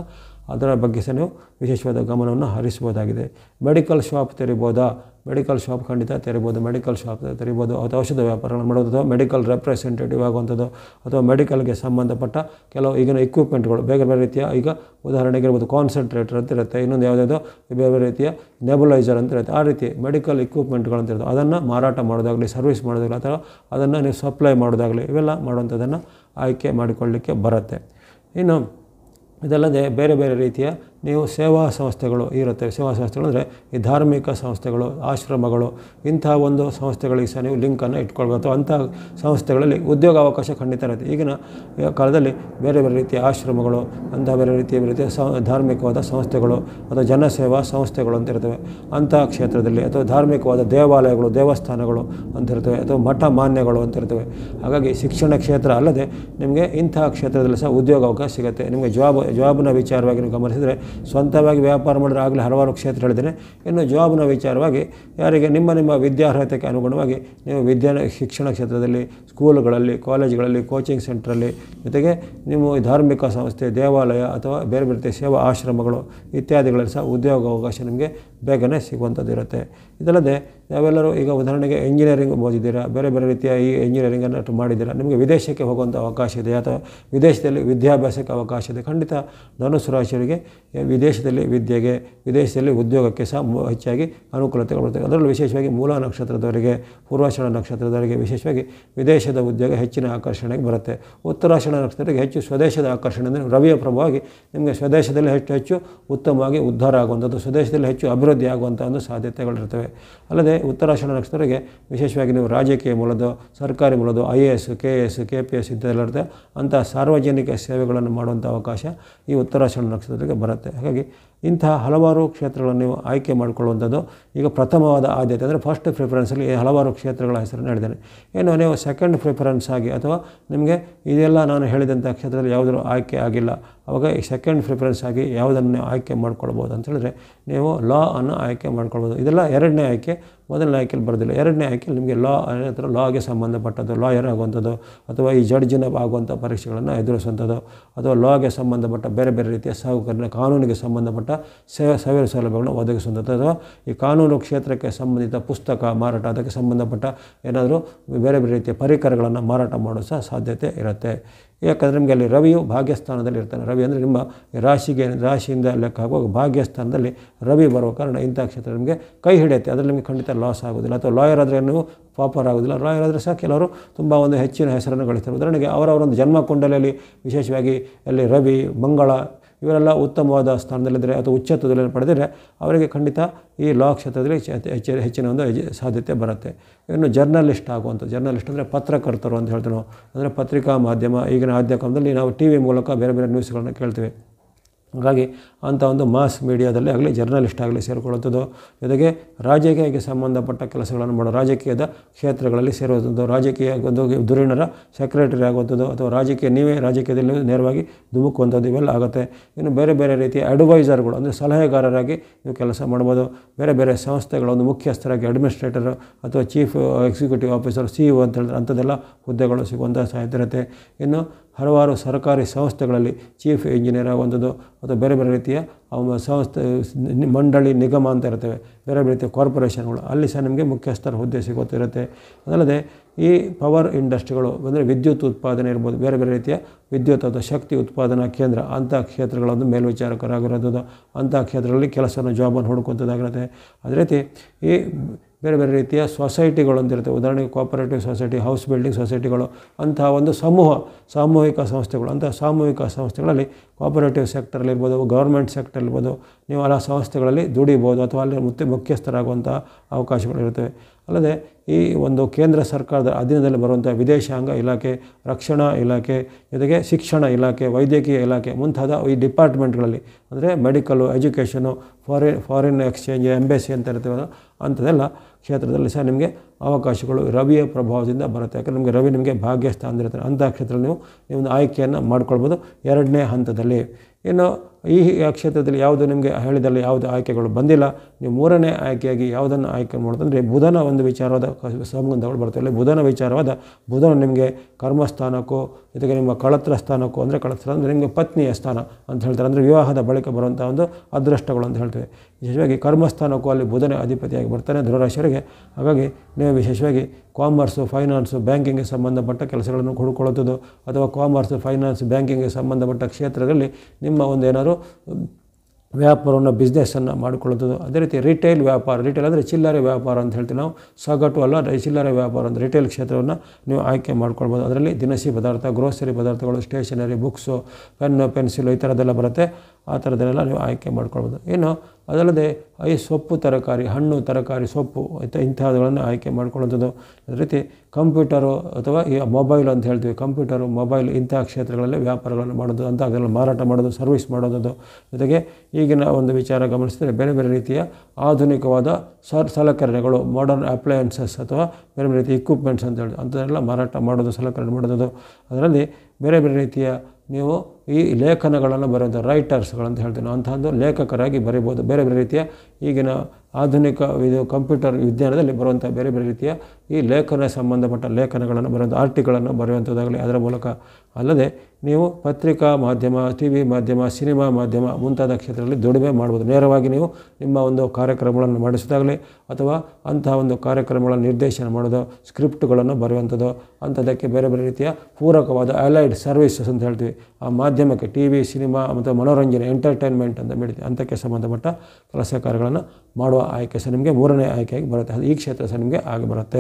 Speaker 1: ಅದರ ಬಗ್ಗೆ ಸಹ ನೀವು ವಿಶೇಷವಾದ ಗಮನವನ್ನು ಹರಿಸ್ಬೋದಾಗಿದೆ. ಮೆಡಿಕಲ್ ಶಾಪ್ ತೆರಿಬೋದಾ? ಮೆಡಿಕಲ್ ಶಾಪ್ ಖಂಡಿತ ತೆರಿಬೋದು. ಮೆಡಿಕಲ್ ಶಾಪ್ ತೆರಿಬೋದು ಅಥವಾ ಔಷಧ ವ್ಯಾಪಾರಗಳನ್ನು ಮಾಡೋದು ಅಥವಾ ಮೆಡಿಕಲ್ ರೆಪ್ರೆಸೆಂಟೇಟಿವ್ ಆಗುವಂಥದ್ದು ಅಥವಾ ಮೆಡಿಕಲ್ಗೆ ಸಂಬಂಧಪಟ್ಟ ಕೆಲವು ಈಗಿನ ಇಕ್ವಿಪ್ಮೆಂಟ್ಗಳು ಬೇರೆ ಬೇರೆ ರೀತಿಯ, ಈಗ ಉದಾಹರಣೆಗೆ ಇರ್ಬೋದು ಕಾನ್ಸಂಟ್ರೇಟರ್ ಅಂತ ಇರುತ್ತೆ, ಇನ್ನೊಂದು ಯಾವುದಾದ್ರು ಬೇರೆ ಬೇರೆ ರೀತಿಯ ನೆಬುಲೈಸರ್ ಅಂತ ಇರುತ್ತೆ. ಆ ರೀತಿ ಮೆಡಿಕಲ್ ಇಕ್ವಿಪ್ಮೆಂಟ್ಗಳು ಅಂತ ಇರುತ್ತೆ, ಅದನ್ನು ಮಾರಾಟ ಮಾಡೋದಾಗಲಿ, ಸರ್ವಿಸ್ ಮಾಡೋದಾಗಲಿ ಅಥವಾ ಅದನ್ನು ನೀವು ಸಪ್ಲೈ ಮಾಡೋದಾಗಲಿ, ಇವೆಲ್ಲ ಮಾಡುವಂಥದ್ದನ್ನು ಆಯ್ಕೆ ಮಾಡಿಕೊಳ್ಳಲಿಕ್ಕೆ ಬರುತ್ತೆ. ಇನ್ನು ಇದಲ್ಲದೆ ಬೇರೆ ಬೇರೆ ರೀತಿಯ ನೀವು ಸೇವಾ ಸಂಸ್ಥೆಗಳು ಇರುತ್ತೆ. ಸೇವಾ ಸಂಸ್ಥೆಗಳು ಅಂದರೆ ಈ ಧಾರ್ಮಿಕ ಸಂಸ್ಥೆಗಳು, ಆಶ್ರಮಗಳು, ಇಂಥ ಒಂದು ಸಂಸ್ಥೆಗಳಿಗೆ ಸಹ ನೀವು ಲಿಂಕನ್ನು ಇಟ್ಕೊಳ್ಬೋದು. ಅಥವಾ ಅಂಥ ಸಂಸ್ಥೆಗಳಲ್ಲಿ ಉದ್ಯೋಗ ಅವಕಾಶ ಖಂಡಿತ ಇರುತ್ತೆ. ಈಗಿನ ಕಾಲದಲ್ಲಿ ಬೇರೆ ಬೇರೆ ರೀತಿಯ ಆಶ್ರಮಗಳು, ಅಂಥ ಬೇರೆ ರೀತಿಯ ರೀತಿಯ ಸ ಧಾರ್ಮಿಕವಾದ ಸಂಸ್ಥೆಗಳು ಅಥವಾ ಜನಸೇವಾ ಸಂಸ್ಥೆಗಳು ಅಂತ ಇರ್ತವೆ. ಅಂಥ ಕ್ಷೇತ್ರದಲ್ಲಿ ಅಥವಾ ಧಾರ್ಮಿಕವಾದ ದೇವಾಲಯಗಳು, ದೇವಸ್ಥಾನಗಳು ಅಂತ ಇರ್ತವೆ ಅಥವಾ ಮಠ ಮಾನ್ಯಗಳು ಅಂತ ಇರ್ತವೆ. ಹಾಗಾಗಿ ಶಿಕ್ಷಣ ಕ್ಷೇತ್ರ ಅಲ್ಲದೆ ನಿಮಗೆ ಇಂಥ ಕ್ಷೇತ್ರದಲ್ಲಿ ಸಹ ಉದ್ಯೋಗ ಅವಕಾಶ ಸಿಗುತ್ತೆ. ನಿಮಗೆ ಜಾಬ್ ಜಾಬ್ನ ವಿಚಾರವಾಗಿ ನೀವು ಗಮನಿಸಿದರೆ ಸ್ವಂತವಾಗಿ ವ್ಯಾಪಾರ ಮಾಡಿದ್ರೆ ಆಗಲೇ ಹಲವಾರು ಕ್ಷೇತ್ರ ಹೇಳಿದ್ದೇನೆ. ಇನ್ನು ಜಾಬ್ನ ವಿಚಾರವಾಗಿ ಯಾರಿಗೆ ನಿಮ್ಮ ನಿಮ್ಮ ವಿದ್ಯಾರ್ಹತೆಗೆ ಅನುಗುಣವಾಗಿ ನೀವು ವಿದ್ಯಾ ಶಿಕ್ಷಣ ಕ್ಷೇತ್ರದಲ್ಲಿ, ಸ್ಕೂಲುಗಳಲ್ಲಿ, ಕಾಲೇಜುಗಳಲ್ಲಿ, ಕೋಚಿಂಗ್ ಸೆಂಟ್ರಲ್ಲಿ, ಜೊತೆಗೆ ನೀವು ಧಾರ್ಮಿಕ ಸಂಸ್ಥೆ, ದೇವಾಲಯ ಅಥವಾ ಬೇರೆ ಬೇರೆ ಸೇವಾ ಆಶ್ರಮಗಳು ಇತ್ಯಾದಿಗಳಲ್ಲಿ ಸಹ ಉದ್ಯೋಗ ಅವಕಾಶ ನಿಮಗೆ ಬೇಗನೆ ಸಿಗುವಂಥದ್ದು ಇರುತ್ತೆ. ಇದಲ್ಲದೆ ನಾವೆಲ್ಲರೂ ಈಗ ಉದಾಹರಣೆಗೆ ಇಂಜಿನಿಯರಿಂಗ್ ಓದಿದ್ದೀರಾ, ಬೇರೆ ಬೇರೆ ರೀತಿಯ ಈ ಇಂಜಿನಿಯರಿಂಗನ್ನು ಮಾಡಿದ್ದೀರಾ, ನಿಮಗೆ ವಿದೇಶಕ್ಕೆ ಹೋಗುವಂಥ ಅವಕಾಶ ಇದೆ ಅಥವಾ ವಿದೇಶದಲ್ಲಿ ವಿದ್ಯಾಭ್ಯಾಸಕ್ಕೆ ಅವಕಾಶ ಇದೆ. ಖಂಡಿತ ಧನುಸ್ಸು ರಾಶಿಯವರಿಗೆ ವಿದೇಶದಲ್ಲಿ ವಿದ್ಯೆಗೆ, ವಿದೇಶದಲ್ಲಿ ಉದ್ಯೋಗಕ್ಕೆ ಸಹ ಹೆಚ್ಚಾಗಿ ಅನುಕೂಲತೆಗಳು ಬರ್ತವೆ. ಅದರಲ್ಲೂ ವಿಶೇಷವಾಗಿ ಮೂಲ ನಕ್ಷತ್ರದವರಿಗೆ, ಪೂರ್ವಾಷಾಢ ನಕ್ಷತ್ರದವರಿಗೆ ವಿಶೇಷವಾಗಿ ವಿದೇಶದ ಉದ್ಯೋಗ ಹೆಚ್ಚಿನ ಆಕರ್ಷಣೆಗೆ ಬರುತ್ತೆ. ಉತ್ತರಾಷಾಢ ನಕ್ಷತ್ರಕ್ಕೆ ಹೆಚ್ಚು ಸ್ವದೇಶದ ಆಕರ್ಷಣೆ ಅಂದರೆ ರವಿಯ ಪ್ರಭಾವವಾಗಿ ನಿಮಗೆ ಸ್ವದೇಶದಲ್ಲಿ ಹೆಚ್ಚು ಹೆಚ್ಚು ಉತ್ತಮವಾಗಿ ಉದ್ಧಾರ ಆಗುವಂಥದ್ದು, ಸ್ವದೇಶದಲ್ಲಿ ಹೆಚ್ಚು ಅಭಿವೃದ್ಧಿ ಆಗುವಂಥ ಒಂದು ಸಾಧ್ಯತೆಗಳಿರ್ತವೆ. ಅಲ್ಲದೆ ಉತ್ತರಾಷಾಢ ನಕ್ಷತ್ರಕ್ಕೆ ವಿಶೇಷವಾಗಿ ನೀವು ರಾಜಕೀಯ ಮೂಲದ, ಸರ್ಕಾರಿ ಮೂಲದ, I A S, K A S, K P S ಇಂಥದ್ದೆಲ್ಲ ಇರುತ್ತೆ. ಅಂಥ ಸಾರ್ವಜನಿಕ ಸೇವೆಗಳನ್ನು ಮಾಡುವಂಥ ಅವಕಾಶ ಈ ಉತ್ತರಾಷಾಢ ನಕ್ಷತ್ರಕ್ಕೆ ಬರುತ್ತೆ. ಹಾಗಾಗಿ ಇಂತಹ ಹಲವಾರು ಕ್ಷೇತ್ರಗಳನ್ನು ನೀವು ಆಯ್ಕೆ ಮಾಡಿಕೊಳ್ಳುವಂಥದ್ದು ಈಗ ಪ್ರಥಮವಾದ ಆದ್ಯತೆ. ಅಂದರೆ ಫಸ್ಟ್ ಪ್ರಿಫರೆನ್ಸಲ್ಲಿ ಹಲವಾರು ಕ್ಷೇತ್ರಗಳ ಹೆಸರನ್ನು ಹೇಳಿದ್ದೇನೆ. ಏನು ನೀವು ಸೆಕೆಂಡ್ ಪ್ರಿಫರೆನ್ಸ್ ಆಗಿ ಅಥವಾ ನಿಮಗೆ ಇದೆಲ್ಲ ನಾನು ಹೇಳಿದಂಥ ಕ್ಷೇತ್ರದಲ್ಲಿ ಯಾವುದರೂ ಆಯ್ಕೆ ಆಗಿಲ್ಲ, ಆವಾಗ ಈ ಸೆಕೆಂಡ್ ಪ್ರಿಫರೆನ್ಸ್ ಆಗಿ ಯಾವುದನ್ನು ನೀವು ಆಯ್ಕೆ ಮಾಡ್ಕೊಳ್ಬೋದು ಅಂತ ಹೇಳಿದ್ರೆ ನೀವು ಲಾ ಅನ್ನು ಆಯ್ಕೆ ಮಾಡ್ಕೊಳ್ಬೋದು. ಇದೆಲ್ಲ ಎರಡನೇ ಆಯ್ಕೆ, ಮೊದಲನೇ ಆಯ್ಕೆಯಲ್ಲಿ ಬರೋದಿಲ್ಲ. ಎರಡನೇ ಆಯ್ಕೆಯಲ್ಲಿ ನಿಮಗೆ ಲಾ ಅಥವಾ ಲಾಗೆ ಸಂಬಂಧಪಟ್ಟದ್ದು, ಲಾಯರ್ ಆಗುವಂಥದ್ದು ಅಥವಾ ಈ ಜಡ್ಜಿನ ಆಗುವಂಥ ಪರೀಕ್ಷೆಗಳನ್ನು ಎದುರಿಸುವಂಥದ್ದು ಅಥವಾ ಲಾಗೆ ಸಂಬಂಧಪಟ್ಟ ಬೇರೆ ಬೇರೆ ರೀತಿಯ ಸಹಕಾರಿನ ಕಾನೂನಿಗೆ ಸಂಬಂಧಪಟ್ಟ ಸೇವೆ ಸೇವೆ ಸೌಲಭ್ಯಗಳನ್ನು ಒದಗಿಸುವಂಥದ್ದು ಅಥವಾ ಈ ಕಾನೂನು ಕ್ಷೇತ್ರಕ್ಕೆ ಸಂಬಂಧಿತ ಪುಸ್ತಕ ಮಾರಾಟ, ಅದಕ್ಕೆ ಸಂಬಂಧಪಟ್ಟ ಏನಾದರೂ ಬೇರೆ ಬೇರೆ ರೀತಿಯ ಪರಿಕರಗಳನ್ನು ಮಾರಾಟ ಮಾಡೋ ಸಹ ಸಾಧ್ಯತೆ ಇರುತ್ತೆ. ಯಾಕಂದರೆ ನಿಮಗೆ ಅಲ್ಲಿ ರವಿಯು ಭಾಗ್ಯಸ್ಥಾನದಲ್ಲಿ ಇರ್ತಾನೆ. ರವಿ ಅಂದರೆ ನಿಮ್ಮ ರಾಶಿಗೆ ರಾಶಿಯಿಂದ ಲೆಕ್ಕ ಆಗುವಾಗ ಭಾಗ್ಯಸ್ಥಾನದಲ್ಲಿ ರವಿ ಬರುವ ಕಾರಣ ಇಂಥ ಕ್ಷೇತ್ರ ನಿಮಗೆ ಕೈ ಹಿಡಿಯುತ್ತೆ. ಅದರಲ್ಲಿ ನಿಮಗೆ ಖಂಡಿತ ಲಾಸ್ ಆಗೋದಿಲ್ಲ. ಅಥವಾ ಲಾಯರ್ ಆದರೆ ನೀವು ಪಾಪರ್ ಆಗೋದಿಲ್ಲ. ಲಾಯರ್ ಆದರೆ ಸಹ ಕೆಲವರು ತುಂಬ ಒಂದು ಹೆಚ್ಚಿನ ಹೆಸರನ್ನು ಗಳಿಸ್ತಾರೆ. ಉದಾಹರಣೆಗೆ ಅವರವರೊಂದು ಜನ್ಮ ಕುಂಡಲಿಯಲ್ಲಿ ವಿಶೇಷವಾಗಿ ಅಲ್ಲಿ ರವಿ, ಮಂಗಳ ಇವರೆಲ್ಲ ಉತ್ತಮವಾದ ಸ್ಥಾನದಲ್ಲಿದ್ದರೆ ಅಥವಾ ಉಚ್ಚತ್ವದಲ್ಲಿ ಪಡೆದರೆ ಅವರಿಗೆ ಖಂಡಿತ ಈ ಲಾ ಕ್ಷೇತ್ರದಲ್ಲಿ ಹೆಚ್ಚು ಹೆಚ್ಚಿನ ಒಂದು ಸಾಧ್ಯತೆ ಬರುತ್ತೆ. ಇನ್ನು ಜರ್ನಲಿಸ್ಟ್ ಆಗುವಂಥ, ಜರ್ನಲಿಸ್ಟ್ ಅಂದರೆ ಪತ್ರಕರ್ತರು ಅಂತ ಹೇಳ್ತೀವಿ ನಾವು. ಅಂದರೆ ಪತ್ರಿಕಾ ಮಾಧ್ಯಮ ಈಗಿನ ಆದ್ಯ ಕಾಲದಲ್ಲಿ ನಾವು ಟಿ ವಿ ಮೂಲಕ ಬೇರೆ ಬೇರೆ ನ್ಯೂಸ್ಗಳನ್ನು ಕೇಳ್ತೀವಿ. ಹಾಗಾಗಿ ಅಂಥ ಒಂದು ಮಾಸ್ ಮೀಡಿಯಾದಲ್ಲಿ ಆಗಲಿ ಜರ್ನಲಿಸ್ಟ್ ಆಗಲಿ ಸೇರಿಕೊಳ್ಳುವಂಥದ್ದು, ಜೊತೆಗೆ ರಾಜಕೀಯಕ್ಕೆ ಸಂಬಂಧಪಟ್ಟ ಕೆಲಸಗಳನ್ನು ಮಾಡೋ ರಾಜಕೀಯದ ಕ್ಷೇತ್ರಗಳಲ್ಲಿ ಸೇರುವಂಥದ್ದು, ರಾಜಕೀಯ ಒಂದು ಧುರೀಣರ ಸೆಕ್ರೆಟರಿ ಆಗುವಂಥದ್ದು ಅಥವಾ ರಾಜಕೀಯ ನೀವೇ ರಾಜಕೀಯದಲ್ಲಿ ನೇರವಾಗಿ ಧುಮುಕುವಂಥದ್ದು ಇವೆಲ್ಲ ಆಗುತ್ತೆ. ಇನ್ನು ಬೇರೆ ಬೇರೆ ರೀತಿಯ ಅಡ್ವೈಸರ್ಗಳು ಅಂದರೆ ಸಲಹೆಗಾರರಾಗಿ ನೀವು ಕೆಲಸ ಮಾಡ್ಬೋದು. ಬೇರೆ ಬೇರೆ ಸಂಸ್ಥೆಗಳ ಒಂದು ಮುಖ್ಯಸ್ಥರಾಗಿ ಅಡ್ಮಿನಿಸ್ಟ್ರೇಟರ್ ಅಥವಾ chief executive officer, C E O ಅಂತ ಹೇಳಿದ್ರೆ ಅಂಥದ್ದೆಲ್ಲ ಹುದ್ದೆಗಳು ಸಿಗುವಂಥ ಸಾಧ್ಯತೆ ಇರುತ್ತೆ. ಇನ್ನು ಹಲವಾರು ಸರ್ಕಾರಿ ಸಂಸ್ಥೆಗಳಲ್ಲಿ ಚೀಫ್ ಇಂಜಿನಿಯರ್ ಆಗುವಂಥದ್ದು ಅಥವಾ ಬೇರೆ ಬೇರೆ ರೀತಿಯ ಸಂಸ್ಥೆ ಮಂಡಳಿ, ನಿಗಮ ಅಂತ ಇರ್ತವೆ, ಬೇರೆ ಬೇರೆ ರೀತಿಯ ಕಾರ್ಪೊರೇಷನ್ಗಳು, ಅಲ್ಲಿ ಸಹ ನಿಮಗೆ ಮುಖ್ಯಸ್ಥರ ಹುದ್ದೆ ಸಿಗುತ್ತಿರುತ್ತೆ. ಅದಲ್ಲದೆ ಈ ಪವರ್ ಇಂಡಸ್ಟ್ರಿಗಳು ಅಂದರೆ ವಿದ್ಯುತ್ ಉತ್ಪಾದನೆ ಇರ್ಬೋದು, ಬೇರೆ ಬೇರೆ ರೀತಿಯ ವಿದ್ಯುತ್ ಅಥವಾ ಶಕ್ತಿ ಉತ್ಪಾದನಾ ಕೇಂದ್ರ, ಅಂಥ ಕ್ಷೇತ್ರಗಳನ್ನು ಮೇಲ್ವಿಚಾರಕರಾಗಿರೋದು, ಅಂಥ ಕ್ಷೇತ್ರಗಳಲ್ಲಿ ಕೆಲಸವನ್ನು ಜಾಬನ್ನು ಹುಡುಕುವಂಥದ್ದಾಗಿರುತ್ತೆ. ಅದೇ ರೀತಿ ಈ ಬೇರೆ ಬೇರೆ ರೀತಿಯ ಸೊಸೈಟಿಗಳು ಅಂತಿರುತ್ತೆ. ಉದಾಹರಣೆಗೆ ಕೋಆಪರೇಟಿವ್ ಸೊಸೈಟಿ, ಹೌಸ್ ಬಿಲ್ಡಿಂಗ್ ಸೊಸೈಟಿಗಳು, ಅಂತಹ ಒಂದು ಸಮೂಹ ಸಾಮೂಹಿಕ ಸಂಸ್ಥೆಗಳು. ಅಂತಹ ಸಾಮೂಹಿಕ ಸಂಸ್ಥೆಗಳಲ್ಲಿ ಕೋಆಪರೇಟಿವ್ ಸೆಕ್ಟರ್ಲಿರ್ಬೋದು, ಗೌರ್ಮೆಂಟ್ ಸೆಕ್ಟರ್ಲಿರ್ಬೋದು, ನೀವು ಆ ಸಂಸ್ಥೆಗಳಲ್ಲಿ ದುಡಿಬೋದು ಅಥವಾ ಅಲ್ಲಿ ಮುಖ್ಯ ಮುಖ್ಯಸ್ಥರಾಗುವಂಥ ಅವಕಾಶಗಳಿರುತ್ತವೆ. ಅಲ್ಲದೆ ಈ ಒಂದು ಕೇಂದ್ರ ಸರ್ಕಾರದ ಅಧೀನದಲ್ಲಿ ಬರುವಂಥ ವಿದೇಶಾಂಗ ಇಲಾಖೆ, ರಕ್ಷಣಾ ಇಲಾಖೆ, ಜೊತೆಗೆ ಶಿಕ್ಷಣ ಇಲಾಖೆ, ವೈದ್ಯಕೀಯ ಇಲಾಖೆ ಮುಂತಾದ ಈ ಡಿಪಾರ್ಟ್ಮೆಂಟ್ಗಳಲ್ಲಿ ಅಂದರೆ medical, education, foreign foreign exchange, embassy ಅಂತ ಇರ್ತೇವಲ್ಲ ಅಂಥದ್ದೆಲ್ಲ ಕ್ಷೇತ್ರದಲ್ಲಿ ಸಹ ನಿಮಗೆ ಅವಕಾಶಗಳು ರವಿಯ ಪ್ರಭಾವದಿಂದ ಬರುತ್ತೆ. ಯಾಕಂದರೆ ನಿಮಗೆ ರವಿ ನಿಮಗೆ ಭಾಗ್ಯ ಸ್ಥಾನದಿರ್ತಾರೆ. ಅಂಥ ಕ್ಷೇತ್ರದಲ್ಲಿ ನೀವು ನೀವು ಒಂದು ಆಯ್ಕೆಯನ್ನು ಮಾಡ್ಕೊಳ್ಬೋದು ಎರಡನೇ ಹಂತದಲ್ಲಿ. ಇನ್ನು ಈ ಕ್ಷೇತ್ರದಲ್ಲಿ ಯಾವುದು ನಿಮಗೆ ಹೇಳಿದಲ್ಲಿ ಯಾವುದು ಆಯ್ಕೆಗಳು ಬಂದಿಲ್ಲ, ನೀವು ಮೂರನೇ ಆಯ್ಕೆಯಾಗಿ ಯಾವುದನ್ನು ಆಯ್ಕೆ ಮಾಡೋದಂದರೆ ಬುಧನ ಒಂದು ವಿಚಾರವಾದ ಸಂಬಂಧಗಳು ಬರ್ತವೆ. ಅಲ್ಲಿ ಬುಧನ ವಿಚಾರವಾದ ಬುಧನು ನಿಮಗೆ ಕರ್ಮಸ್ಥಾನಕ್ಕೂ ಜೊತೆಗೆ ನಿಮ್ಮ ಕಳತ್ರ ಸ್ಥಾನಕ್ಕೂ, ಅಂದರೆ ಕಳತ್ರ ಅಂದರೆ ನಿಮಗೆ ಪತ್ನಿಯ ಸ್ಥಾನ ಅಂತ ಹೇಳ್ತಾರೆ, ಅಂದರೆ ವಿವಾಹದ ಬಳಿಕ ಬರುವಂಥ ಒಂದು ಅದೃಷ್ಟಗಳು ಅಂತ ಹೇಳ್ತೇವೆ. ವಿಶೇಷವಾಗಿ ಕರ್ಮಸ್ಥಾನಕ್ಕೂ ಅಲ್ಲಿ ಬುಧನೇ ಅಧಿಪತಿಯಾಗಿ ಬರ್ತಾನೆ ಧನುರಾಶಿಯವರಿಗೆ. ಹಾಗಾಗಿ ನೀವು ವಿಶೇಷವಾಗಿ ಕಾಮರ್ಸು, ಫೈನಾನ್ಸು, ಬ್ಯಾಂಕಿಂಗ್ಗೆ ಸಂಬಂಧಪಟ್ಟ ಕೆಲಸಗಳನ್ನು ಹುಡುಕೊಳ್ಳುವುದು ಅಥವಾ ಕಾಮರ್ಸು, ಫೈನಾನ್ಸ್, ಬ್ಯಾಂಕಿಂಗ್ಗೆ ಸಂಬಂಧಪಟ್ಟ ಕ್ಷೇತ್ರದಲ್ಲಿ ನಿಮ್ಮ ಒಂದು ಏನಾದರೂ ವ್ಯಾಪಾರವನ್ನು ಬಿಸ್ನೆಸ್ಸನ್ನು ಮಾಡಿಕೊಳ್ಳುವುದು. ಅದೇ ರೀತಿ ರಿಟೇಲ್ ವ್ಯಾಪಾರ, ರಿಟೇಲ್ ಅಂದರೆ ಚಿಲ್ಲರೆ ವ್ಯಾಪಾರ ಅಂತ ಹೇಳ್ತೀವಿ ನಾವು, ಸಗಟು ಅಲ್ಲ ಚಿಲ್ಲರೆ ವ್ಯಾಪಾರ ಅಂತ ರಿಟೇಲ್ ಕ್ಷೇತ್ರವನ್ನು ನೀವು ಆಯ್ಕೆ ಮಾಡ್ಕೊಳ್ಬೋದು. ಅದರಲ್ಲಿ ದಿನಸಿ ಪದಾರ್ಥ, ಗ್ರೋಸರಿ ಪದಾರ್ಥಗಳು, ಸ್ಟೇಷನರಿ, ಬುಕ್ಸು, ಪೆನ್ನು, ಪೆನ್ಸಿಲು ಈ ಥರದ್ದೆಲ್ಲ ಬರುತ್ತೆ. ಆ ಥರದ್ದನ್ನೆಲ್ಲ ನೀವು ಆಯ್ಕೆ ಮಾಡ್ಕೊಳ್ಬೋದು. ಇನ್ನು ಅದಲ್ಲದೆ ಈ ಸೊಪ್ಪು ತರಕಾರಿ, ಹಣ್ಣು ತರಕಾರಿ, ಸೊಪ್ಪು ಮತ್ತು ಇಂಥವುಗಳನ್ನು ಆಯ್ಕೆ ಮಾಡ್ಕೊಳ್ಳೋದು. ಅದೇ ರೀತಿ ಕಂಪ್ಯೂಟರು ಅಥವಾ ಈ ಮೊಬೈಲ್ ಅಂತ ಹೇಳ್ತೀವಿ, ಕಂಪ್ಯೂಟರು, ಮೊಬೈಲ್ ಇಂಥ ಕ್ಷೇತ್ರಗಳಲ್ಲಿ ವ್ಯಾಪಾರಗಳನ್ನು ಮಾಡೋದು, ಅಂತ ಅದನ್ನು ಮಾರಾಟ ಮಾಡೋದು, ಸರ್ವಿಸ್ ಮಾಡೋದು. ಜೊತೆಗೆ ಈಗಿನ ಒಂದು ವಿಚಾರ ಗಮನಿಸಿದರೆ ಬೇರೆ ಬೇರೆ ರೀತಿಯ ಆಧುನಿಕವಾದ ಸರ್ ಸಲಕರಣೆಗಳು, ಮಾಡರ್ನ್ ಅಪ್ಲಯನ್ಸಸ್ ಅಥವಾ ಬೇರೆ ಬೇರೆ ರೀತಿಯ ಇಕ್ವಿಪ್ಮೆಂಟ್ಸ್ ಅಂತ ಹೇಳಿ ಅಂಥದ್ದೆಲ್ಲ ಮಾರಾಟ ಮಾಡೋದು, ಸಲಕರಣೆ ಮಾಡೋದು. ಅದರಲ್ಲಿ ಬೇರೆ ಬೇರೆ ರೀತಿಯ ನೀವು ಈ ಲೇಖನಗಳನ್ನು ಬರೆಯುವಂಥ ರೈಟರ್ಸ್ಗಳಂತ ಹೇಳ್ತೀವಿ ನಾವು, ಅಂತಹದ್ದು ಲೇಖಕರಾಗಿ ಬರೀಬೋದು. ಬೇರೆ ಬೇರೆ ರೀತಿಯ ಈಗಿನ ಆಧುನಿಕ ಇದು ಕಂಪ್ಯೂಟರ್ ವಿಜ್ಞಾನದಲ್ಲಿ ಬರುವಂಥ ಬೇರೆ ಬೇರೆ ರೀತಿಯ ಈ ಲೇಖನ ಸಂಬಂಧಪಟ್ಟ ಲೇಖನಗಳನ್ನು ಬರೆಯುವಂಥ ಆರ್ಟಿಗಳನ್ನು ಬರೆಯುವಂಥದ್ದಾಗಲಿ ಅದರ ಮೂಲಕ. ಅಲ್ಲದೆ ನೀವು ಪತ್ರಿಕಾ ಮಾಧ್ಯಮ, ಟಿ ವಿ ಮಾಧ್ಯಮ, ಸಿನಿಮಾ ಮಾಧ್ಯಮ ಮುಂತಾದ ಕ್ಷೇತ್ರದಲ್ಲಿ ದುಡಿಮೆ ಮಾಡ್ಬೋದು. ನೇರವಾಗಿ ನೀವು ನಿಮ್ಮ ಒಂದು ಕಾರ್ಯಕ್ರಮಗಳನ್ನು ಮಾಡಿಸೋದಾಗಲಿ ಅಥವಾ ಅಂತಹ ಒಂದು ಕಾರ್ಯಕ್ರಮಗಳನ್ನು ನಿರ್ದೇಶನ ಮಾಡೋದು, ಸ್ಕ್ರಿಪ್ಟ್ಗಳನ್ನು ಬರೆಯುವಂಥದ್ದು, ಅಂಥದ್ದಕ್ಕೆ ಬೇರೆ ಬೇರೆ ರೀತಿಯ ಪೂರಕವಾದ ಅಲೈಡ್ ಸರ್ವಿಸಸ್ ಅಂತ ಹೇಳ್ತೀವಿ. ಆ ಮಾಧ್ಯಮಕ್ಕೆ ಟಿ ವಿ, ಸಿನಿಮಾ ಮತ್ತು ಮನೋರಂಜನೆ, ಎಂಟರ್ಟೈನ್ಮೆಂಟ್ ಅಂತ ಬೆಳಿತೀವಿ, ಅಂಥಕ್ಕೆ ಸಂಬಂಧಪಟ್ಟ ಕೆಲಸ ಕಾರ್ಯಗಳನ್ನು ಮಾಡುವ ಆಯ್ಕೆ ಸಹ ನಿಮಗೆ ಮೂರನೇ ಆಯ್ಕೆಯಾಗಿ ಬರುತ್ತೆ. ಅದು ಈ ಕ್ಷೇತ್ರ ಸಹ ನಿಮಗೆ ಆಗಿ ಬರುತ್ತೆ.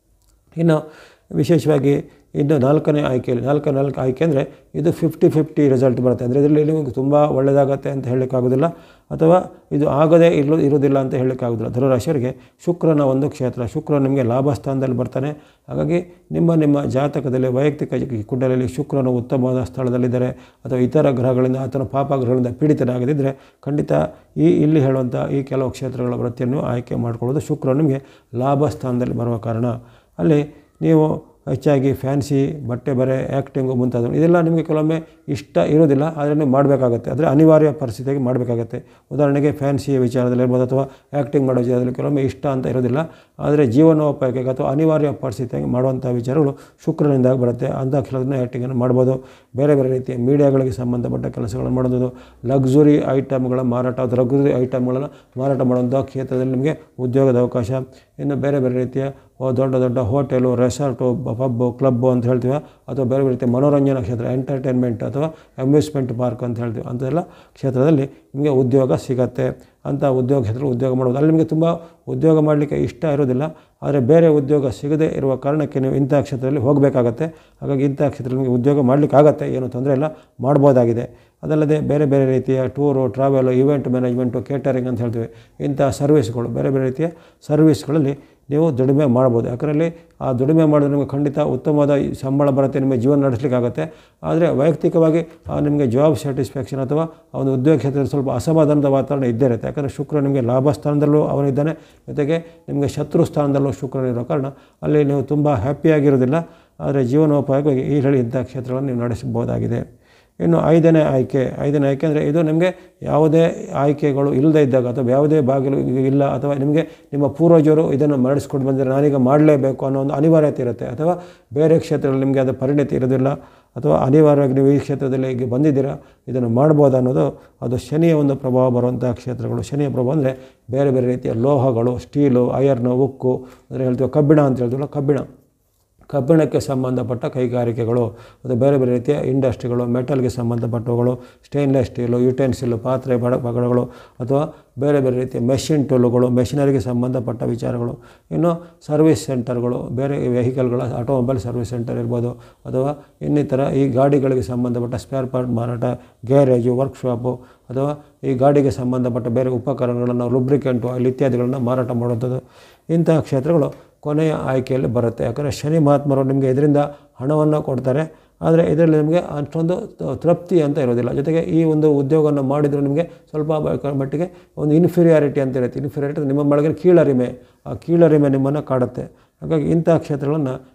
Speaker 1: ಇನ್ನು ವಿಶೇಷವಾಗಿ ಇನ್ನು ನಾಲ್ಕನೇ ಆಯ್ಕೆಯಲ್ಲಿ ನಾಲ್ಕು ನಾಲ್ಕು ಆಯ್ಕೆ ಅಂದರೆ ಇದು ಫಿಫ್ಟಿ ಫಿಫ್ಟಿ ರಿಸಲ್ಟ್ ಬರುತ್ತೆ. ಅಂದರೆ ಇದರಲ್ಲಿ ನಿಮಗೆ ತುಂಬ ಒಳ್ಳೆಯದಾಗತ್ತೆ ಅಂತ ಹೇಳೋಕ್ಕಾಗೋದಿಲ್ಲ ಅಥವಾ ಇದು ಆಗದೇ ಇರೋ ಇರೋದಿಲ್ಲ ಅಂತ ಹೇಳೋಕ್ಕಾಗೋದಿಲ್ಲ. ಧನುರಾಶಿಯವರಿಗೆ ಶುಕ್ರನ ಒಂದು ಕ್ಷೇತ್ರ, ಶುಕ್ರ ನಿಮಗೆ ಲಾಭ ಸ್ಥಾನದಲ್ಲಿ ಬರ್ತಾನೆ. ಹಾಗಾಗಿ ನಿಮ್ಮ ನಿಮ್ಮ ಜಾತಕದಲ್ಲಿ ವೈಯಕ್ತಿಕ ಕುಂಡಲಿಯಲ್ಲಿ ಶುಕ್ರನು ಉತ್ತಮವಾದ ಸ್ಥಳದಲ್ಲಿದ್ದರೆ ಅಥವಾ ಇತರ ಗ್ರಹಗಳಿಂದ ಅಥವಾ ಪಾಪಗ್ರಹಗಳಿಂದ ಪೀಡಿತನಾಗದಿದ್ದರೆ ಖಂಡಿತ ಈ ಇಲ್ಲಿ ಹೇಳುವಂಥ ಈ ಕೆಲವು ಕ್ಷೇತ್ರಗಳ ವೃತ್ತಿಯನ್ನು ಆಯ್ಕೆ ಮಾಡಿಕೊಳ್ಳೋದು. ಶುಕ್ರ ನಿಮಗೆ ಲಾಭ ಸ್ಥಾನದಲ್ಲಿ ಬರುವ ಕಾರಣ ಅಲ್ಲಿ ನೀವು ಹೆಚ್ಚಾಗಿ ಫ್ಯಾನ್ಸಿ ಬಟ್ಟೆ ಬರೆ, ಆ್ಯಕ್ಟಿಂಗು ಮುಂತಾದವು ಇದೆಲ್ಲ ನಿಮಗೆ ಕೆಲವೊಮ್ಮೆ ಇಷ್ಟ ಇರೋದಿಲ್ಲ, ಆದರೆ ನೀವು ಮಾಡಬೇಕಾಗತ್ತೆ. ಅಂದರೆ ಅನಿವಾರ್ಯ ಪರಿಸ್ಥಿತಿಯಾಗಿ ಮಾಡಬೇಕಾಗತ್ತೆ. ಉದಾಹರಣೆಗೆ ಫ್ಯಾನ್ಸಿ ವಿಚಾರದಲ್ಲಿ ಇರ್ಬೋದು ಅಥವಾ ಆ್ಯಕ್ಟಿಂಗ್ ಮಾಡೋ ವಿಚಾರದಲ್ಲಿ ಕೆಲವೊಮ್ಮೆ ಇಷ್ಟ ಅಂತ ಇರೋದಿಲ್ಲ, ಆದರೆ ಜೀವನೋಪಾಯಕ್ಕೆ ಅಥವಾ ಅನಿವಾರ್ಯ ಪರಿಸ್ಥಿತಿಯಾಗಿ ಮಾಡುವಂಥ ವಿಚಾರಗಳು ಶುಕ್ರನಿಂದ ಬರುತ್ತೆ. ಅಂಥ ಕೆಲಸನ ಆ್ಯಕ್ಟಿಂಗನ್ನು ಮಾಡ್ಬೋದು. ಬೇರೆ ಬೇರೆ ರೀತಿಯ ಮೀಡಿಯಾಗಳಿಗೆ ಸಂಬಂಧಪಟ್ಟ ಕೆಲಸಗಳನ್ನು ಮಾಡೋದು, ಲಕ್ಸುರಿ ಐಟಮ್ಗಳ ಮಾರಾಟ ಅಥವಾ ಲಕ್ಸುರಿ ಐಟಮ್ಗಳನ್ನು ಮಾರಾಟ ಮಾಡುವಂಥ ಕ್ಷೇತ್ರದಲ್ಲಿ ನಿಮಗೆ ಉದ್ಯೋಗದ ಅವಕಾಶ. ಇನ್ನು ಬೇರೆ ಬೇರೆ ರೀತಿಯ ದೊಡ್ಡ ದೊಡ್ಡ ಹೋಟೆಲು, ರೆಸಾರ್ಟು, ಪಬ್ಬು, ಕ್ಲಬ್ಬು ಅಂತ ಹೇಳ್ತೀವಿ ಅಥವಾ ಬೇರೆ ಬೇರೆ ರೀತಿಯ ಮನೋರಂಜನಾ ಕ್ಷೇತ್ರ, ಎಂಟರ್ಟೈನ್ಮೆಂಟ್ ಅಥವಾ ಅಮ್ಯೂಸ್ಮೆಂಟ್ ಪಾರ್ಕ್ ಅಂತ ಹೇಳ್ತೀವಿ, ಅಂಥೆಲ್ಲ ಕ್ಷೇತ್ರದಲ್ಲಿ ನಿಮಗೆ ಉದ್ಯೋಗ ಸಿಗತ್ತೆ. ಅಂಥ ಉದ್ಯೋಗ ಕ್ಷೇತ್ರ ಉದ್ಯೋಗ ಮಾಡ್ಬೋದು. ಅಲ್ಲಿ ನಿಮಗೆ ತುಂಬ ಉದ್ಯೋಗ ಮಾಡಲಿಕ್ಕೆ ಇಷ್ಟ ಇರೋದಿಲ್ಲ, ಆದರೆ ಬೇರೆ ಉದ್ಯೋಗ ಸಿಗದೇ ಇರುವ ಕಾರಣಕ್ಕೆ ನೀವು ಇಂಥ ಕ್ಷೇತ್ರದಲ್ಲಿ ಹೋಗಬೇಕಾಗತ್ತೆ. ಹಾಗಾಗಿ ಇಂಥ ಕ್ಷೇತ್ರದಲ್ಲಿ ನಿಮಗೆ ಉದ್ಯೋಗ ಮಾಡಲಿಕ್ಕಾಗತ್ತೆ, ಏನೂ ತೊಂದರೆ ಇಲ್ಲ, ಮಾಡ್ಬೋದಾಗಿದೆ. ಅದಲ್ಲದೆ ಬೇರೆ ಬೇರೆ ರೀತಿಯ tour, travel, event management, catering ಅಂತ ಹೇಳ್ತೀವಿ, ಇಂಥ ಸರ್ವಿಸ್ಗಳು, ಬೇರೆ ಬೇರೆ ರೀತಿಯ ಸರ್ವಿಸ್ಗಳಲ್ಲಿ ನೀವು ದುಡಿಮೆ ಮಾಡ್ಬೋದು. ಯಾಕಂದರೆ ಆ ದುಡಿಮೆ ಮಾಡಿದ್ರೆ ನಿಮಗೆ ಖಂಡಿತ ಉತ್ತಮವಾದ ಸಂಬಳ ಬರುತ್ತೆ, ನಿಮಗೆ ಜೀವನ ನಡೆಸಲಿಕ್ಕಾಗತ್ತೆ. ಆದರೆ ವೈಯಕ್ತಿಕವಾಗಿ ನಿಮಗೆ ಜಾಬ್ ಸ್ಯಾಟಿಸ್ಫ್ಯಾಕ್ಷನ್ ಅಥವಾ ಆ ಒಂದು ಉದ್ಯೋಗ ಕ್ಷೇತ್ರದಲ್ಲಿ ಸ್ವಲ್ಪ ಅಸಮಾಧಾನದ ವಾತಾವರಣ ಇದ್ದೇ ಇರುತ್ತೆ. ಯಾಕಂದರೆ ಶುಕ್ರ ನಿಮಗೆ ಲಾಭ ಸ್ಥಾನದಲ್ಲೂ ಅವನಿದ್ದಾನೆ, ಜೊತೆಗೆ ನಿಮಗೆ ಶತ್ರು ಸ್ಥಾನದಲ್ಲೂ ಶುಕ್ರನಿರೋ ಕಾರಣ ಅಲ್ಲಿ ನೀವು ತುಂಬ ಹ್ಯಾಪಿಯಾಗಿರೋದಿಲ್ಲ. ಆದರೆ ಜೀವನೋಪಾಯವಾಗಿ ಈ ಹೇಳಿ ಇಂಥ ಕ್ಷೇತ್ರಗಳನ್ನು ನೀವು ನಡೆಸಬಹುದಾಗಿದೆ. ಇನ್ನು ಐದನೇ ಆಯ್ಕೆ ಐದನೇ ಆಯ್ಕೆ ಅಂದರೆ ಇದು ನಿಮಗೆ ಯಾವುದೇ ಆಯ್ಕೆಗಳು ಇಲ್ಲದೇ ಇದ್ದಾಗ ಅಥವಾ ಯಾವುದೇ ಬಾಗಿಲು ಇಲ್ಲ ಅಥವಾ ನಿಮಗೆ ನಿಮ್ಮ ಪೂರ್ವಜರು ಇದನ್ನು ಮಾಡಿಸ್ಕೊಂಡು ಬಂದರೆ ನಾನೀಗ ಮಾಡಲೇಬೇಕು ಅನ್ನೋ ಒಂದು ಅನಿವಾರ್ಯತೆ ಇರುತ್ತೆ, ಅಥವಾ ಬೇರೆ ಕ್ಷೇತ್ರದಲ್ಲಿ ನಿಮಗೆ ಅದು ಪರಿಣತಿ ಇರೋದಿಲ್ಲ, ಅಥವಾ ಅನಿವಾರ್ಯವಾಗಿ ನೀವು ಈ ಕ್ಷೇತ್ರದಲ್ಲಿ ಈಗ ಬಂದಿದ್ದೀರಾ ಇದನ್ನು ಮಾಡ್ಬೋದು ಅನ್ನೋದು ಅದು ಶನಿಯ ಒಂದು ಪ್ರಭಾವ ಬರುವಂಥ ಕ್ಷೇತ್ರಗಳು. ಶನಿಯ ಪ್ರಭಾವ ಅಂದರೆ ಬೇರೆ ಬೇರೆ ರೀತಿಯ ಲೋಹಗಳು, ಸ್ಟೀಲು, ಐರ್ನು, ಉಕ್ಕು ಅಂದರೆ ಹೇಳ್ತೀವಿ, ಕಬ್ಬಿಣ ಅಂತ ಹೇಳ್ತೀವಲ್ಲ, ಕಬ್ಬಿಣ ಕಬ್ಬಿಣಕ್ಕೆ ಸಂಬಂಧಪಟ್ಟ ಕೈಗಾರಿಕೆಗಳು ಮತ್ತು ಬೇರೆ ಬೇರೆ ರೀತಿಯ ಇಂಡಸ್ಟ್ರಿಗಳು, ಮೆಟಲ್ಗೆ ಸಂಬಂಧಪಟ್ಟವುಗಳು, ಸ್ಟೇನ್ಲೆಸ್ ಸ್ಟೀಲು, ಯುಟೆನ್ಸಿಲು, ಪಾತ್ರೆ ಬಡ ಬಗಡಗಳು ಅಥವಾ ಬೇರೆ ಬೇರೆ ರೀತಿಯ ಮೆಷಿನ್ ಟೂಲುಗಳು, ಮೆಷಿನರಿಗೆ ಸಂಬಂಧಪಟ್ಟ ವಿಚಾರಗಳು. ಇನ್ನು ಸರ್ವಿಸ್ ಸೆಂಟರ್ಗಳು, ಬೇರೆ ವೆಹಿಕಲ್ಗಳ ಆಟೋಮೊಬೈಲ್ ಸರ್ವಿಸ್ ಸೆಂಟರ್ ಇರ್ಬೋದು, ಅಥವಾ ಇನ್ನಿತರ ಈ ಗಾಡಿಗಳಿಗೆ ಸಂಬಂಧಪಟ್ಟ ಸ್ಪೇರ್ ಪಾರ್ಟ್ ಮಾರಾಟ, ಗ್ಯಾರೇಜು, ವರ್ಕ್ಶಾಪು, ಅಥವಾ ಈ ಗಾಡಿಗೆ ಸಂಬಂಧಪಟ್ಟ ಬೇರೆ ಉಪಕರಣಗಳನ್ನು, ಲುಬ್ರಿಕೆಂಟು, ಆಯಿಲ್ ಇತ್ಯಾದಿಗಳನ್ನು ಮಾರಾಟ ಮಾಡುವಂಥದ್ದು. ಇಂತಹ ಕ್ಷೇತ್ರಗಳು ಕೊನೆಯ ಆಯ್ಕೆಯಲ್ಲಿ ಬರುತ್ತೆ. ಯಾಕಂದರೆ ಶನಿ ಮಹಾತ್ಮರು ನಿಮಗೆ ಇದರಿಂದ ಹಣವನ್ನು ಕೊಡ್ತಾರೆ, ಆದರೆ ಇದರಲ್ಲಿ ನಿಮಗೆ ಅಷ್ಟೊಂದು ತೃಪ್ತಿ ಅಂತ ಇರೋದಿಲ್ಲ. ಜೊತೆಗೆ ಈ ಒಂದು ಉದ್ಯೋಗವನ್ನು ಮಾಡಿದರೂ ನಿಮಗೆ ಸ್ವಲ್ಪ ಮಟ್ಟಿಗೆ ಒಂದು ಇನ್ಫೀರಿಯಾರಿಟಿ ಅಂತ ಇರುತ್ತೆ. ಇನ್ಫೀರಿಯಾರಿಟಿ ನಿಮ್ಮ ಒಳಗಿನ ಕೀಳರಿಮೆ, ಆ ಕೀಳರಿಮೆ ನಿಮ್ಮನ್ನು ಕಾಡುತ್ತೆ. ಹಾಗಾಗಿ ಇಂಥ ಕ್ಷೇತ್ರಗಳನ್ನು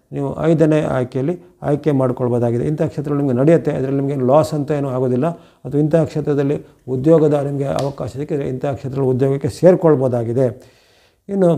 Speaker 1: ನೀವು ಐದನೇ ಆಯ್ಕೆಯಲ್ಲಿ ಆಯ್ಕೆ ಮಾಡ್ಕೊಳ್ಬೋದಾಗಿದೆ. ಇಂಥ ಕ್ಷೇತ್ರಗಳು ನಿಮಗೆ ನಡೆಯುತ್ತೆ, ಅದರಲ್ಲಿ ನಿಮಗೆ ಲಾಸ್ ಅಂತ ಏನೂ ಆಗೋದಿಲ್ಲ. ಅಥವಾ ಇಂಥ ಕ್ಷೇತ್ರದಲ್ಲಿ ಉದ್ಯೋಗದ ನಿಮಗೆ ಅವಕಾಶ ಸಿಕ್ಕಿದರೆ ಇಂಥ ಕ್ಷೇತ್ರಗಳು ಉದ್ಯೋಗಕ್ಕೆ ಸೇರಿಕೊಳ್ಬೋದಾಗಿದೆ. ಇನ್ನು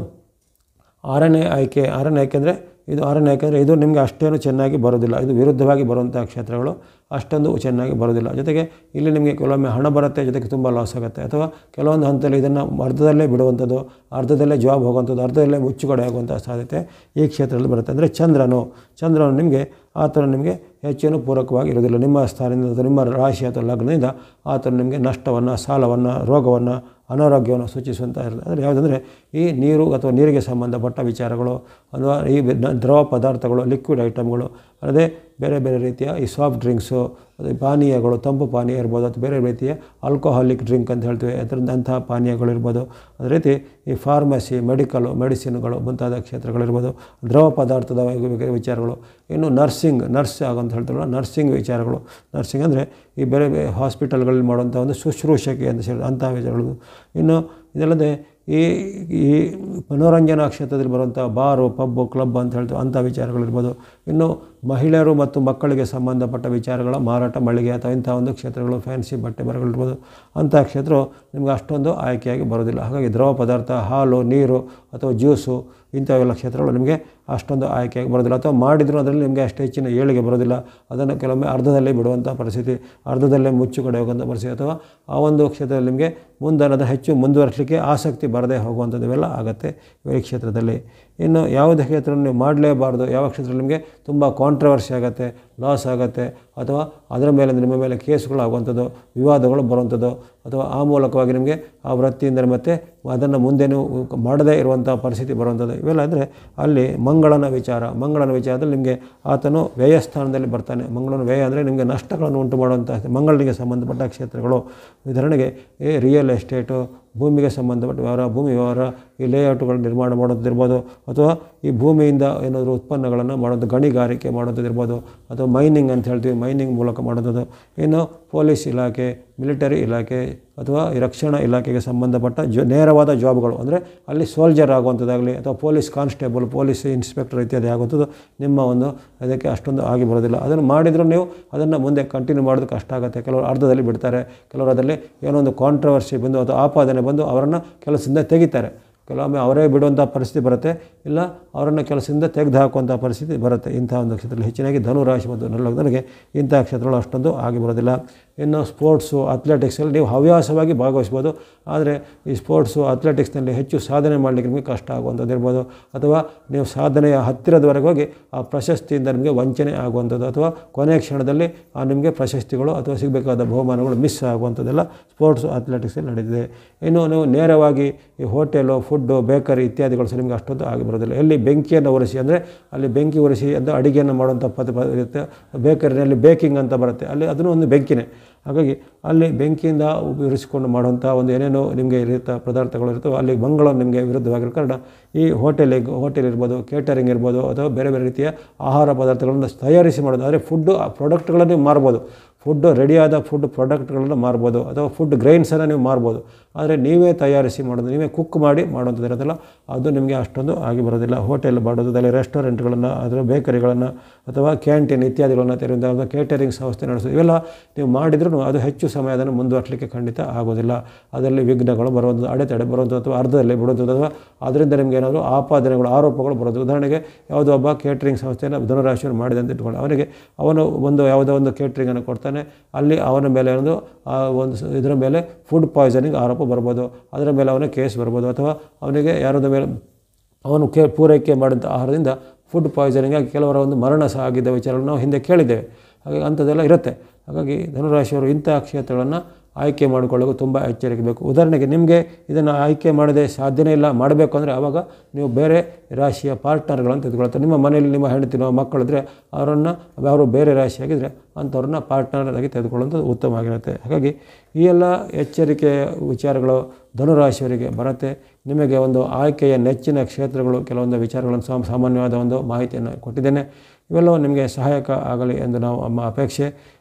Speaker 1: ಆರನೇ ಆಯ್ಕೆ ಆರನೇ ಆಯ್ಕೆ ಅಂದರೆ ಇದು ಆರನೇ ಆಯ್ಕೆ ಅಂದರೆ ಇದು ನಿಮಗೆ ಅಷ್ಟೇನು ಚೆನ್ನಾಗಿ ಬರೋದಿಲ್ಲ. ಇದು ವಿರುದ್ಧವಾಗಿ ಬರುವಂಥ ಕ್ಷೇತ್ರಗಳು ಅಷ್ಟೊಂದು ಚೆನ್ನಾಗಿ ಬರೋದಿಲ್ಲ. ಜೊತೆಗೆ ಇಲ್ಲಿ ನಿಮಗೆ ಕೆಲವೊಮ್ಮೆ ಹಣ ಬರುತ್ತೆ, ಜೊತೆಗೆ ತುಂಬ ಲಾಸ್ ಆಗುತ್ತೆ. ಅಥವಾ ಕೆಲವೊಂದು ಹಂತದಲ್ಲಿ ಇದನ್ನು ಅರ್ಧದಲ್ಲೇ ಬಿಡುವಂಥದ್ದು, ಅರ್ಧದಲ್ಲೇ ಜಾಬ್ ಹೋಗುವಂಥದ್ದು, ಅರ್ಧದಲ್ಲೇ ಮುಚ್ಚುಗಡೆ ಆಗುವಂಥ ಸಾಧ್ಯತೆ ಈ ಕ್ಷೇತ್ರದಲ್ಲಿ ಬರುತ್ತೆ. ಅಂದರೆ ಚಂದ್ರನು ಚಂದ್ರನು ನಿಮಗೆ ಆತನು ನಿಮಗೆ ಹೆಚ್ಚೇನು ಪೂರಕವಾಗಿ ಇರೋದಿಲ್ಲ. ನಿಮ್ಮ ಸ್ಥಾನದಿಂದ ಅಥವಾ ನಿಮ್ಮ ರಾಶಿ ಅಥವಾ ಲಗ್ನದಿಂದ ಆತನು ನಿಮಗೆ ನಷ್ಟವನ್ನು, ಸಾಲವನ್ನು, ರೋಗವನ್ನು, ಅನಾರೋಗ್ಯವನ್ನು ಸೂಚಿಸುವಂಥ ಇರುತ್ತೆ. ಅಂದರೆ ಯಾವುದಂದರೆ ಈ ನೀರು ಅಥವಾ ನೀರಿಗೆ ಸಂಬಂಧಪಟ್ಟ ವಿಚಾರಗಳು ಅಥವಾ ಈ ದ್ರವ ಪದಾರ್ಥಗಳು, ಲಿಕ್ವಿಡ್ ಐಟಮ್ಗಳು, ಅಲ್ಲದೆ ಬೇರೆ ಬೇರೆ ರೀತಿಯ ಈ ಸಾಫ್ಟ್ ಡ್ರಿಂಕ್ಸು, ಅದು ಪಾನೀಯಗಳು, ತಂಪು ಪಾನೀಯ ಇರ್ಬೋದು, ಅಥವಾ ಬೇರೆ ರೀತಿಯ ಆಲ್ಕೋಹಾಲಿಕ್ ಡ್ರಿಂಕ್ ಅಂತ ಹೇಳ್ತೀವಿ, ಅದರಿಂದ ಅಂತಹ ಪಾನೀಯಗಳು ಇರ್ಬೋದು. ಅದೇ ರೀತಿ ಈ ಫಾರ್ಮಸಿ, ಮೆಡಿಕಲು, ಮೆಡಿಸಿನ್ಗಳು ಮುಂತಾದ ಕ್ಷೇತ್ರಗಳಿರ್ಬೋದು, ದ್ರವ ಪದಾರ್ಥದ ವಿಚಾರಗಳು. ಇನ್ನು ನರ್ಸಿಂಗ್, ನರ್ಸ್ ಆಗಂತ ಹೇಳ್ತಾರಲ್ಲ, ನರ್ಸಿಂಗ್ ವಿಚಾರಗಳು. ನರ್ಸಿಂಗ್ ಅಂದರೆ ಈ ಬೇರೆ ಬೇರೆ ಹಾಸ್ಪಿಟಲ್ಗಳಲ್ಲಿ ಮಾಡುವಂಥ ಒಂದು ಶುಶ್ರೂಷಕೆ ಅಂತ ಹೇಳಿ ಅಂಥ ವಿಚಾರಗಳು. ಇನ್ನು ಇದಲ್ಲದೆ ಈ ಈ ಮನೋರಂಜನಾ ಕ್ಷೇತ್ರದಲ್ಲಿ ಬರುವಂಥ ಬಾರು, ಪಬ್ಬು, ಕ್ಲಬ್ ಅಂತ ಹೇಳ್ತೀವಿ, ಅಂಥ ವಿಚಾರಗಳಿರ್ಬೋದು. ಇನ್ನು ಮಹಿಳೆಯರು ಮತ್ತು ಮಕ್ಕಳಿಗೆ ಸಂಬಂಧಪಟ್ಟ ವಿಚಾರಗಳ ಮಾರಾಟ, ಮಳಿಗೆ ಅಥವಾ ಇಂಥ ಒಂದು ಕ್ಷೇತ್ರಗಳು, ಫ್ಯಾನ್ಸಿ ಬಟ್ಟೆ ಬರಗಳಿರ್ಬೋದು. ಅಂಥ ಕ್ಷೇತ್ರ ನಿಮಗೆ ಅಷ್ಟೊಂದು ಆಯ್ಕೆಯಾಗಿ ಬರೋದಿಲ್ಲ. ಹಾಗಾಗಿ ದ್ರವ ಪದಾರ್ಥ, ಹಾಲು, ನೀರು ಅಥವಾ ಜ್ಯೂಸು ಇಂಥವೆಲ್ಲ ಕ್ಷೇತ್ರಗಳು ನಿಮಗೆ ಅಷ್ಟೊಂದು ಆಯ್ಕೆಯಾಗಿ ಬರೋದಿಲ್ಲ. ಅಥವಾ ಮಾಡಿದರೂ ಅದರಲ್ಲಿ ನಿಮಗೆ ಅಷ್ಟು ಹೆಚ್ಚಿನ ಏಳಿಗೆ ಬರೋದಿಲ್ಲ. ಅದನ್ನು ಕೆಲವೊಮ್ಮೆ ಅರ್ಧದಲ್ಲೇ ಬಿಡುವಂಥ ಪರಿಸ್ಥಿತಿ, ಅರ್ಧದಲ್ಲೇ ಮುಚ್ಚುಗಡೆ ಹೋಗುವಂಥ ಪರಿಸ್ಥಿತಿ, ಅಥವಾ ಆ ಒಂದು ಕ್ಷೇತ್ರದಲ್ಲಿ ನಿಮಗೆ ಮುಂದರದ ಹೆಚ್ಚು ಮುಂದುವರಿಸಲಿಕ್ಕೆ ಆಸಕ್ತಿ ಬರದೇ ಹೋಗುವಂಥದ್ದು ಇವೆಲ್ಲ ಆಗುತ್ತೆ ಈ ಕ್ಷೇತ್ರದಲ್ಲಿ. ಇನ್ನು ಯಾವುದೇ ಕ್ಷೇತ್ರ ನೀವು ಮಾಡಲೇಬಾರ್ದು, ಯಾವ ಕ್ಷೇತ್ರ ನಿಮಗೆ ತುಂಬ ಕಾಂಟ್ರವರ್ಸಿ ಆಗುತ್ತೆ, ಲಾಸ್ ಆಗುತ್ತೆ, ಅಥವಾ ಅದರ ಮೇಲೆ ನಿಮ್ಮ ಮೇಲೆ ಕೇಸುಗಳು ಆಗುವಂಥದ್ದು, ವಿವಾದಗಳು ಬರುವಂಥದ್ದು, ಅಥವಾ ಆ ಮೂಲಕವಾಗಿ ನಿಮಗೆ ಆ ವೃತ್ತಿಯಿಂದ ಮತ್ತೆ ಅದನ್ನು ಮುಂದೆ ನೀವು ಮಾಡದೇ ಇರುವಂಥ ಪರಿಸ್ಥಿತಿ ಬರುವಂಥದ್ದು ಇವೆಲ್ಲ ಅಂದರೆ ಅಲ್ಲಿ ಮಂಗಳನ ವಿಚಾರ. ಮಂಗಳನ ವಿಚಾರದಲ್ಲಿ ನಿಮಗೆ ಆತನು ವ್ಯಯಸ್ಥಾನದಲ್ಲಿ ಬರ್ತಾನೆ. ಮಂಗಳನ ವ್ಯಯ ಅಂದರೆ ನಿಮಗೆ ನಷ್ಟಗಳನ್ನು ಉಂಟು ಮಾಡುವಂಥ ಮಂಗಳನಿಗೆ ಸಂಬಂಧಪಟ್ಟ ಕ್ಷೇತ್ರಗಳು. ಉದಾಹರಣೆಗೆ ಈ ರಿಯಲ್ ಎಸ್ಟೇಟು, ಭೂಮಿಗೆ ಸಂಬಂಧಪಟ್ಟ ವ್ಯವಹಾರ, ಭೂಮಿ ವ್ಯವಹಾರ, ಈ ಲೇಔಟ್ಗಳು ನಿರ್ಮಾಣ ಮಾಡೋದಿರ್ಬೋದು, ಅಥವಾ ಈ ಭೂಮಿಯಿಂದ ಏನಾದರೂ ಉತ್ಪನ್ನಗಳನ್ನು ಮಾಡೋದು, ಗಣಿಗಾರಿಕೆ ಮಾಡೋದಿರ್ಬೋದು, ಅಥವಾ ಮೈನಿಂಗ್ ಅಂತ ಹೇಳ್ತೀವಿ, ಮೈನಿಂಗ್ ಮೂಲಕ ಮಾಡೋದು. ಇನ್ನು ಪೊಲೀಸ್ ಇಲಾಖೆ, ಮಿಲಿಟರಿ ಇಲಾಖೆ ಅಥವಾ ಈ ರಕ್ಷಣಾ ಇಲಾಖೆಗೆ ಸಂಬಂಧಪಟ್ಟ ಜೊ ನೇರವಾದ ಜಾಬ್ಗಳು ಅಂದರೆ ಅಲ್ಲಿ ಸೋಲ್ಜರ್ ಆಗುವಂಥದ್ದಾಗಲಿ, ಅಥವಾ ಪೊಲೀಸ್ ಕಾನ್ಸ್ಟೇಬಲ್, ಪೊಲೀಸ್ ಇನ್ಸ್ಪೆಕ್ಟರ್ ಇತ್ಯಾದಿ ಆಗುವಂಥದ್ದು ನಿಮ್ಮ ಒಂದು ಅದಕ್ಕೆ ಅಷ್ಟೊಂದು ಆಗಿ ಬರೋದಿಲ್ಲ. ಅದನ್ನು ಮಾಡಿದರೂ ನೀವು ಅದನ್ನು ಮುಂದೆ ಕಂಟಿನ್ಯೂ ಮಾಡೋದು ಕಷ್ಟ ಆಗುತ್ತೆ. ಕೆಲವರು ಅರ್ಧದಲ್ಲಿ ಬಿಡ್ತಾರೆ, ಕೆಲವರು ಅದರಲ್ಲಿ ಏನೋ ಒಂದು ಕಾಂಟ್ರವರ್ಸಿ ಬಂದು ಅಥವಾ ಆಪಾದನೆ ಬಂದು ಅವರನ್ನು ಕೆಲಸದಿಂದ ತೆಗಿತಾರೆ. ಕೆಲವೊಮ್ಮೆ ಅವರೇ ಬಿಡುವಂಥ ಪರಿಸ್ಥಿತಿ ಬರುತ್ತೆ, ಇಲ್ಲ ಅವರನ್ನು ಕೆಲಸದಿಂದ ತೆಗೆದು ಹಾಕುವಂಥ ಪರಿಸ್ಥಿತಿ ಬರುತ್ತೆ. ಇಂಥ ಒಂದು ಕ್ಷೇತ್ರದಲ್ಲಿ ಹೆಚ್ಚಿನಾಗಿ ಧನುರಾಶಿ ಮತ್ತು ನಲ್ಲಗ್ನರಿಗೆ ಇಂಥ ಕ್ಷೇತ್ರಗಳು ಅಷ್ಟೊಂದು ಆಗಿ ಬರೋದಿಲ್ಲ. ಇನ್ನು ಸ್ಪೋರ್ಟ್ಸು, ಅಥ್ಲೆಟಿಕ್ಸಲ್ಲಿ ನೀವು ಹವ್ಯಾಸವಾಗಿ ಭಾಗವಹಿಸ್ಬೋದು, ಆದರೆ ಈ ಸ್ಪೋರ್ಟ್ಸು, ಅಥ್ಲೆಟಿಕ್ಸ್ನಲ್ಲಿ ಹೆಚ್ಚು ಸಾಧನೆ ಮಾಡಲಿಕ್ಕೆ ನಿಮಗೆ ಕಷ್ಟ ಆಗುವಂಥದ್ದು ಇರ್ಬೋದು, ಅಥವಾ ನೀವು ಸಾಧನೆಯ ಹತ್ತಿರದವರೆಗೆ ಹೋಗಿ ಆ ಪ್ರಶಸ್ತಿಯಿಂದ ನಿಮಗೆ ವಂಚನೆ ಆಗುವಂಥದ್ದು, ಅಥವಾ ಕೊನೆಯ ಕ್ಷಣದಲ್ಲಿ ಆ ನಿಮಗೆ ಪ್ರಶಸ್ತಿಗಳು ಅಥವಾ ಸಿಗಬೇಕಾದ ಬಹುಮಾನಗಳು ಮಿಸ್ ಆಗುವಂಥದ್ದೆಲ್ಲ ಸ್ಪೋರ್ಟ್ಸು, ಅಥ್ಲೆಟಿಕ್ಸಲ್ಲಿ ನಡೆದಿದೆ. ಇನ್ನು ನೀವು ನೇರವಾಗಿ ಈ ಹೋಟೆಲು, ಫುಡ್ಡು, ಬೇಕರಿ ಇತ್ಯಾದಿಗಳು ಸಹ ನಿಮಗೆ ಅಷ್ಟೊಂದು ಆಗಿ ಬರೋದಿಲ್ಲ. ಎಲ್ಲಿ ಬೆಂಕಿಯನ್ನು ಉರಿಸಿ ಅಂದರೆ ಅಲ್ಲಿ ಬೆಂಕಿ ಉರಿಸಿ ಅಂತ ಅಡುಗೆಯನ್ನು ಮಾಡುವಂಥ ಪದ ಇರುತ್ತೆ. ಬೇಕರಿನಲ್ಲಿ ಬೇಕಿಂಗ್ ಅಂತ ಬರುತ್ತೆ, ಅಲ್ಲಿ ಅದನ್ನು ಒಂದು ಬೆಂಕಿನೇ. ಹಾಗಾಗಿ ಅಲ್ಲಿ ಬೆಂಕಿಯಿಂದ ಉರಿಸಿಕೊಂಡು ಮಾಡುವಂಥ ಒಂದು ಏನೇನೋ ನಿಮಗೆ ಇರುತ್ತ ಪದಾರ್ಥಗಳು ಇರ್ತವೆ, ಅಲ್ಲಿ ಮಂಗಳ ನಿಮಗೆ ವಿರುದ್ಧವಾಗಿರೋ ಕಾರಣ ಈ ಹೋಟೆಲಿಗೆ ಹೋಟೆಲ್ ಇರ್ಬೋದು, ಕೇಟರಿಂಗ್ ಇರ್ಬೋದು, ಅಥವಾ ಬೇರೆ ಬೇರೆ ರೀತಿಯ ಆಹಾರ ಪದಾರ್ಥಗಳನ್ನು ತಯಾರಿಸಿ ಮಾಡೋದು. ಆದರೆ ಫುಡ್ಡು ಪ್ರಾಡಕ್ಟ್ಗಳನ್ನು ಮಾರ್ಬೋದು, ಫುಡ್ಡು ರೆಡಿಯಾದ ಫುಡ್ ಪ್ರಾಡಕ್ಟ್ಗಳನ್ನು ಮಾರ್ಬೋದು, ಅಥವಾ ಫುಡ್ ಗ್ರೈನ್ಸನ್ನು ನೀವು ಮಾರ್ಬೋದು. ಆದರೆ ನೀವೇ ತಯಾರಿಸಿ ಮಾಡೋದು, ನೀವೇ ಕುಕ್ ಮಾಡಿ ಮಾಡುವಂಥದ್ದು ಇರೋದಿಲ್ಲ, ಅದು ನಿಮಗೆ ಅಷ್ಟೊಂದು ಆಗಿ ಬರೋದಿಲ್ಲ. ಹೋಟೆಲ್ ಮಾಡೋದು, ಅದರಲ್ಲಿ ರೆಸ್ಟೋರೆಂಟ್ಗಳನ್ನು, ಅದರ ಬೇಕರಿಗಳನ್ನು ಅಥವಾ ಕ್ಯಾಂಟೀನ್ ಇತ್ಯಾದಿಗಳನ್ನು ತೆರೆದ ಕೇಟರಿಂಗ್ ಸಂಸ್ಥೆ ನಡೆಸೋದು, ಇವೆಲ್ಲ ನೀವು ಮಾಡಿದ್ರೂ ಅದು ಹೆಚ್ಚು ಸಮಯ ಅದನ್ನು ಮುಂದುವರಿಸಲಿಕ್ಕೆ ಖಂಡಿತ ಆಗೋದಿಲ್ಲ. ಅದರಲ್ಲಿ ವಿಘ್ನಗಳು ಬರುವಂಥದ್ದು, ಅಡೆತಡೆ ಬರುವಂಥದ್ದು, ಅಥವಾ ಅರ್ಧದಲ್ಲಿ ಬಿಡುವಂಥದ್ದು, ಅಥವಾ ಅದರಿಂದ ನಿಮಗೆ ಏನಾದರೂ ಆಪಾದನೆಗಳು, ಆರೋಪಗಳು ಬರೋದು. ಉದಾಹರಣೆಗೆ ಯಾವುದೋ ಒಬ್ಬ ಕೇಟ್ರಿಂಗ್ ಸಂಸ್ಥೆಯನ್ನು ಧನುರಾಶಿಯನ್ನು ಮಾಡಿದೆ ಅಂತ ಇಟ್ಕೊಂಡು ಅವನಿಗೆ ಅವನು ಒಂದು ಯಾವುದೋ ಒಂದು ಕೇಟ್ರಿಂಗನ್ನು ಕೊಡ್ತಾನೆ, ಅಲ್ಲಿ ಅವನ ಮೇಲೆ ಒಂದು ಆ ಒಂದು ಇದರ ಮೇಲೆ ಫುಡ್ ಪಾಯ್ಸನಿಂಗ್ ಆರೋಪ ಬರ್ಬೋದು, ಅದರ ಮೇಲೆ ಅವನ ಕೇಸ್ ಬರ್ಬೋದು, ಅಥವಾ ಅವನಿಗೆ ಯಾರದ ಮೇಲೆ ಅವನು ಕೇ ಪೂರೈಕೆ ಮಾಡಿದಂಥ ಆಹಾರದಿಂದ ಫುಡ್ ಪಾಯ್ಸನಿಂಗ್ ಆಗಿ ಕೆಲವರ ಒಂದು ಮರಣ ಸಹ ಆಗಿದ್ದ ವಿಚಾರಗಳನ್ನು ನಾವು ಹಿಂದೆ ಕೇಳಿದ್ದೇವೆ. ಹಾಗಾಗಿ ಅಂಥದ್ದೆಲ್ಲ ಇರುತ್ತೆ. ಹಾಗಾಗಿ ಧನುರಾಶಿಯವರು ಇಂಥ ಕ್ಷೇತ್ರಗಳನ್ನು ಆಯ್ಕೆ ಮಾಡಿಕೊಳ್ಳೋದು ತುಂಬ ಎಚ್ಚರಿಕೆ ಬೇಕು. ಉದಾಹರಣೆಗೆ ನಿಮಗೆ ಇದನ್ನು ಆಯ್ಕೆ ಮಾಡದೆ ಸಾಧ್ಯನೇ ಇಲ್ಲ ಮಾಡಬೇಕು ಅಂದರೆ ಆವಾಗ ನೀವು ಬೇರೆ ರಾಶಿಯ ಪಾರ್ಟ್ನರ್ಗಳನ್ನು ತೆಗೆದುಕೊಳ್ತಾರೆ. ನಿಮ್ಮ ಮನೆಯಲ್ಲಿ ನಿಮ್ಮ ಹೆಂಡತಿನೋ ಮಕ್ಕಳಿದ್ರೆ ಅವರನ್ನು ಅವರು ಬೇರೆ ರಾಶಿಯಾಗಿದ್ದರೆ ಅಂಥವ್ರನ್ನ ಪಾರ್ಟ್ನರಾಗಿ ತೆಗೆದುಕೊಳ್ಳೋದು ಉತ್ತಮವಾಗಿರುತ್ತೆ. ಹಾಗಾಗಿ ಈ ಎಲ್ಲ ಎಚ್ಚರಿಕೆಯ ವಿಚಾರಗಳು ಧನುರಾಶಿಯವರಿಗೆ ಬರುತ್ತೆ. ನಿಮಗೆ ಒಂದು ಆಯ್ಕೆಯ ನೆಚ್ಚಿನ ಕ್ಷೇತ್ರಗಳು ಕೆಲವೊಂದು ವಿಚಾರಗಳನ್ನು ಸಾ ಸಾಮಾನ್ಯವಾದ ಒಂದು ಮಾಹಿತಿಯನ್ನು ಕೊಟ್ಟಿದ್ದೇನೆ. ಇವೆಲ್ಲವೂ ನಿಮಗೆ ಸಹಾಯಕ ಆಗಲಿ ಎಂದು ನಾವು ನಮ್ಮ ಅಪೇಕ್ಷೆ.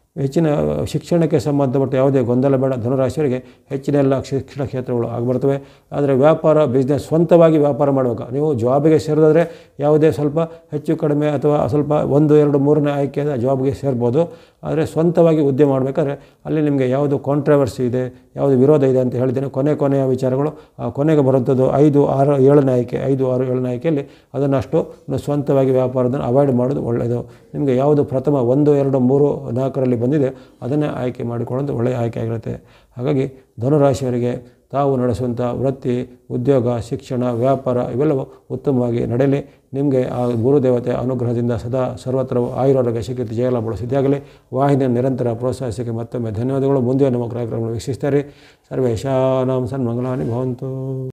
Speaker 1: ಹೆಚ್ಚಿನ ಶಿಕ್ಷಣಕ್ಕೆ ಸಂಬಂಧಪಟ್ಟ ಯಾವುದೇ ಗೊಂದಲ ಬೇಡ. ಧನುರಾಶಿಯವರಿಗೆ ಹೆಚ್ಚಿನ ಎಲ್ಲ ಶಿಕ್ಷಣ ಕ್ಷೇತ್ರಗಳು ಆಗಿಬರ್ತವೆ. ಆದರೆ ವ್ಯಾಪಾರ ಬಿಸ್ನೆಸ್ ಸ್ವಂತವಾಗಿ ವ್ಯಾಪಾರ ಮಾಡಬೇಕು. ನೀವು ಜಾಬಿಗೆ ಸೇರಿದ್ರೆ ಯಾವುದೇ ಸ್ವಲ್ಪ ಹೆಚ್ಚು ಕಡಿಮೆ ಅಥವಾ ಸ್ವಲ್ಪ ಒಂದು ಎರಡು ಮೂರನೇ ಆಯ್ಕೆಯ ಜಾಬ್ಗೆ ಸೇರ್ಬೋದು. ಆದರೆ ಸ್ವಂತವಾಗಿ ಉದ್ಯಮ ಮಾಡಬೇಕಾದ್ರೆ ಅಲ್ಲಿ ನಿಮಗೆ ಯಾವುದು ಕಾಂಟ್ರವರ್ಸಿ ಇದೆ, ಯಾವುದು ವಿರೋಧ ಇದೆ ಅಂತ ಹೇಳಿದ್ದೇನೆ. ಕೊನೆ ಕೊನೆಯ ವಿಚಾರಗಳು ಆ ಕೊನೆಗೆ ಬರುವಂಥದ್ದು ಐದು ಆರು ಏಳನೇ ಆಯ್ಕೆ ಐದು ಆರು ಏಳನೇ ಆಯ್ಕೆಯಲ್ಲಿ ಅದನ್ನಷ್ಟು ಸ್ವಂತವಾಗಿ ವ್ಯಾಪಾರದನ್ನು ಅವಾಯ್ಡ್ ಮಾಡೋದು ಒಳ್ಳೆಯದು. ನಿಮಗೆ ಯಾವುದು ಪ್ರಥಮ ಒಂದು ಎರಡು ಮೂರು ನಾಲ್ಕರಲ್ಲಿ ಬಂದಿದೆ ಅದನ್ನೇ ಆಯ್ಕೆ ಮಾಡಿಕೊಳ್ಳೋದು ಒಳ್ಳೆಯ ಆಯ್ಕೆ ಆಗಿರುತ್ತೆ. ಹಾಗಾಗಿ ಧನುರಾಶಿಯವರಿಗೆ ತಾವು ನಡೆಸುವಂಥ ವೃತ್ತಿ, ಉದ್ಯೋಗ, ಶಿಕ್ಷಣ, ವ್ಯಾಪಾರ ಇವೆಲ್ಲವೂ ಉತ್ತಮವಾಗಿ ನಡೆಯಲಿ. ನಿಮಗೆ ಆ ಗುರುದೇವತೆ ಅನುಗ್ರಹದಿಂದ ಸದಾ ಸರ್ವತ್ರವೂ ಆಯುರಾರೋಗ್ಯ ಶಿಖಿತ ಜಯಲಾಭಗಳು ಸಿದ್ಧಿಯಾಗಲಿ. ವಾಹಿನಿಯನ್ನು ನಿರಂತರ ಪ್ರೋತ್ಸಾಹಿಸಕ್ಕೆ ಮತ್ತೊಮ್ಮೆ ಧನ್ಯವಾದಗಳು. ಮುಂದೆ ನಮ್ಮ ಕಾರ್ಯಕ್ರಮವನ್ನು ವೀಕ್ಷಿಸ್ತಾರೆ. ಸರ್ವೇಶಾನಾಂ ಸನ್ಮಂಗಲಾನಿ ಭವಂತು.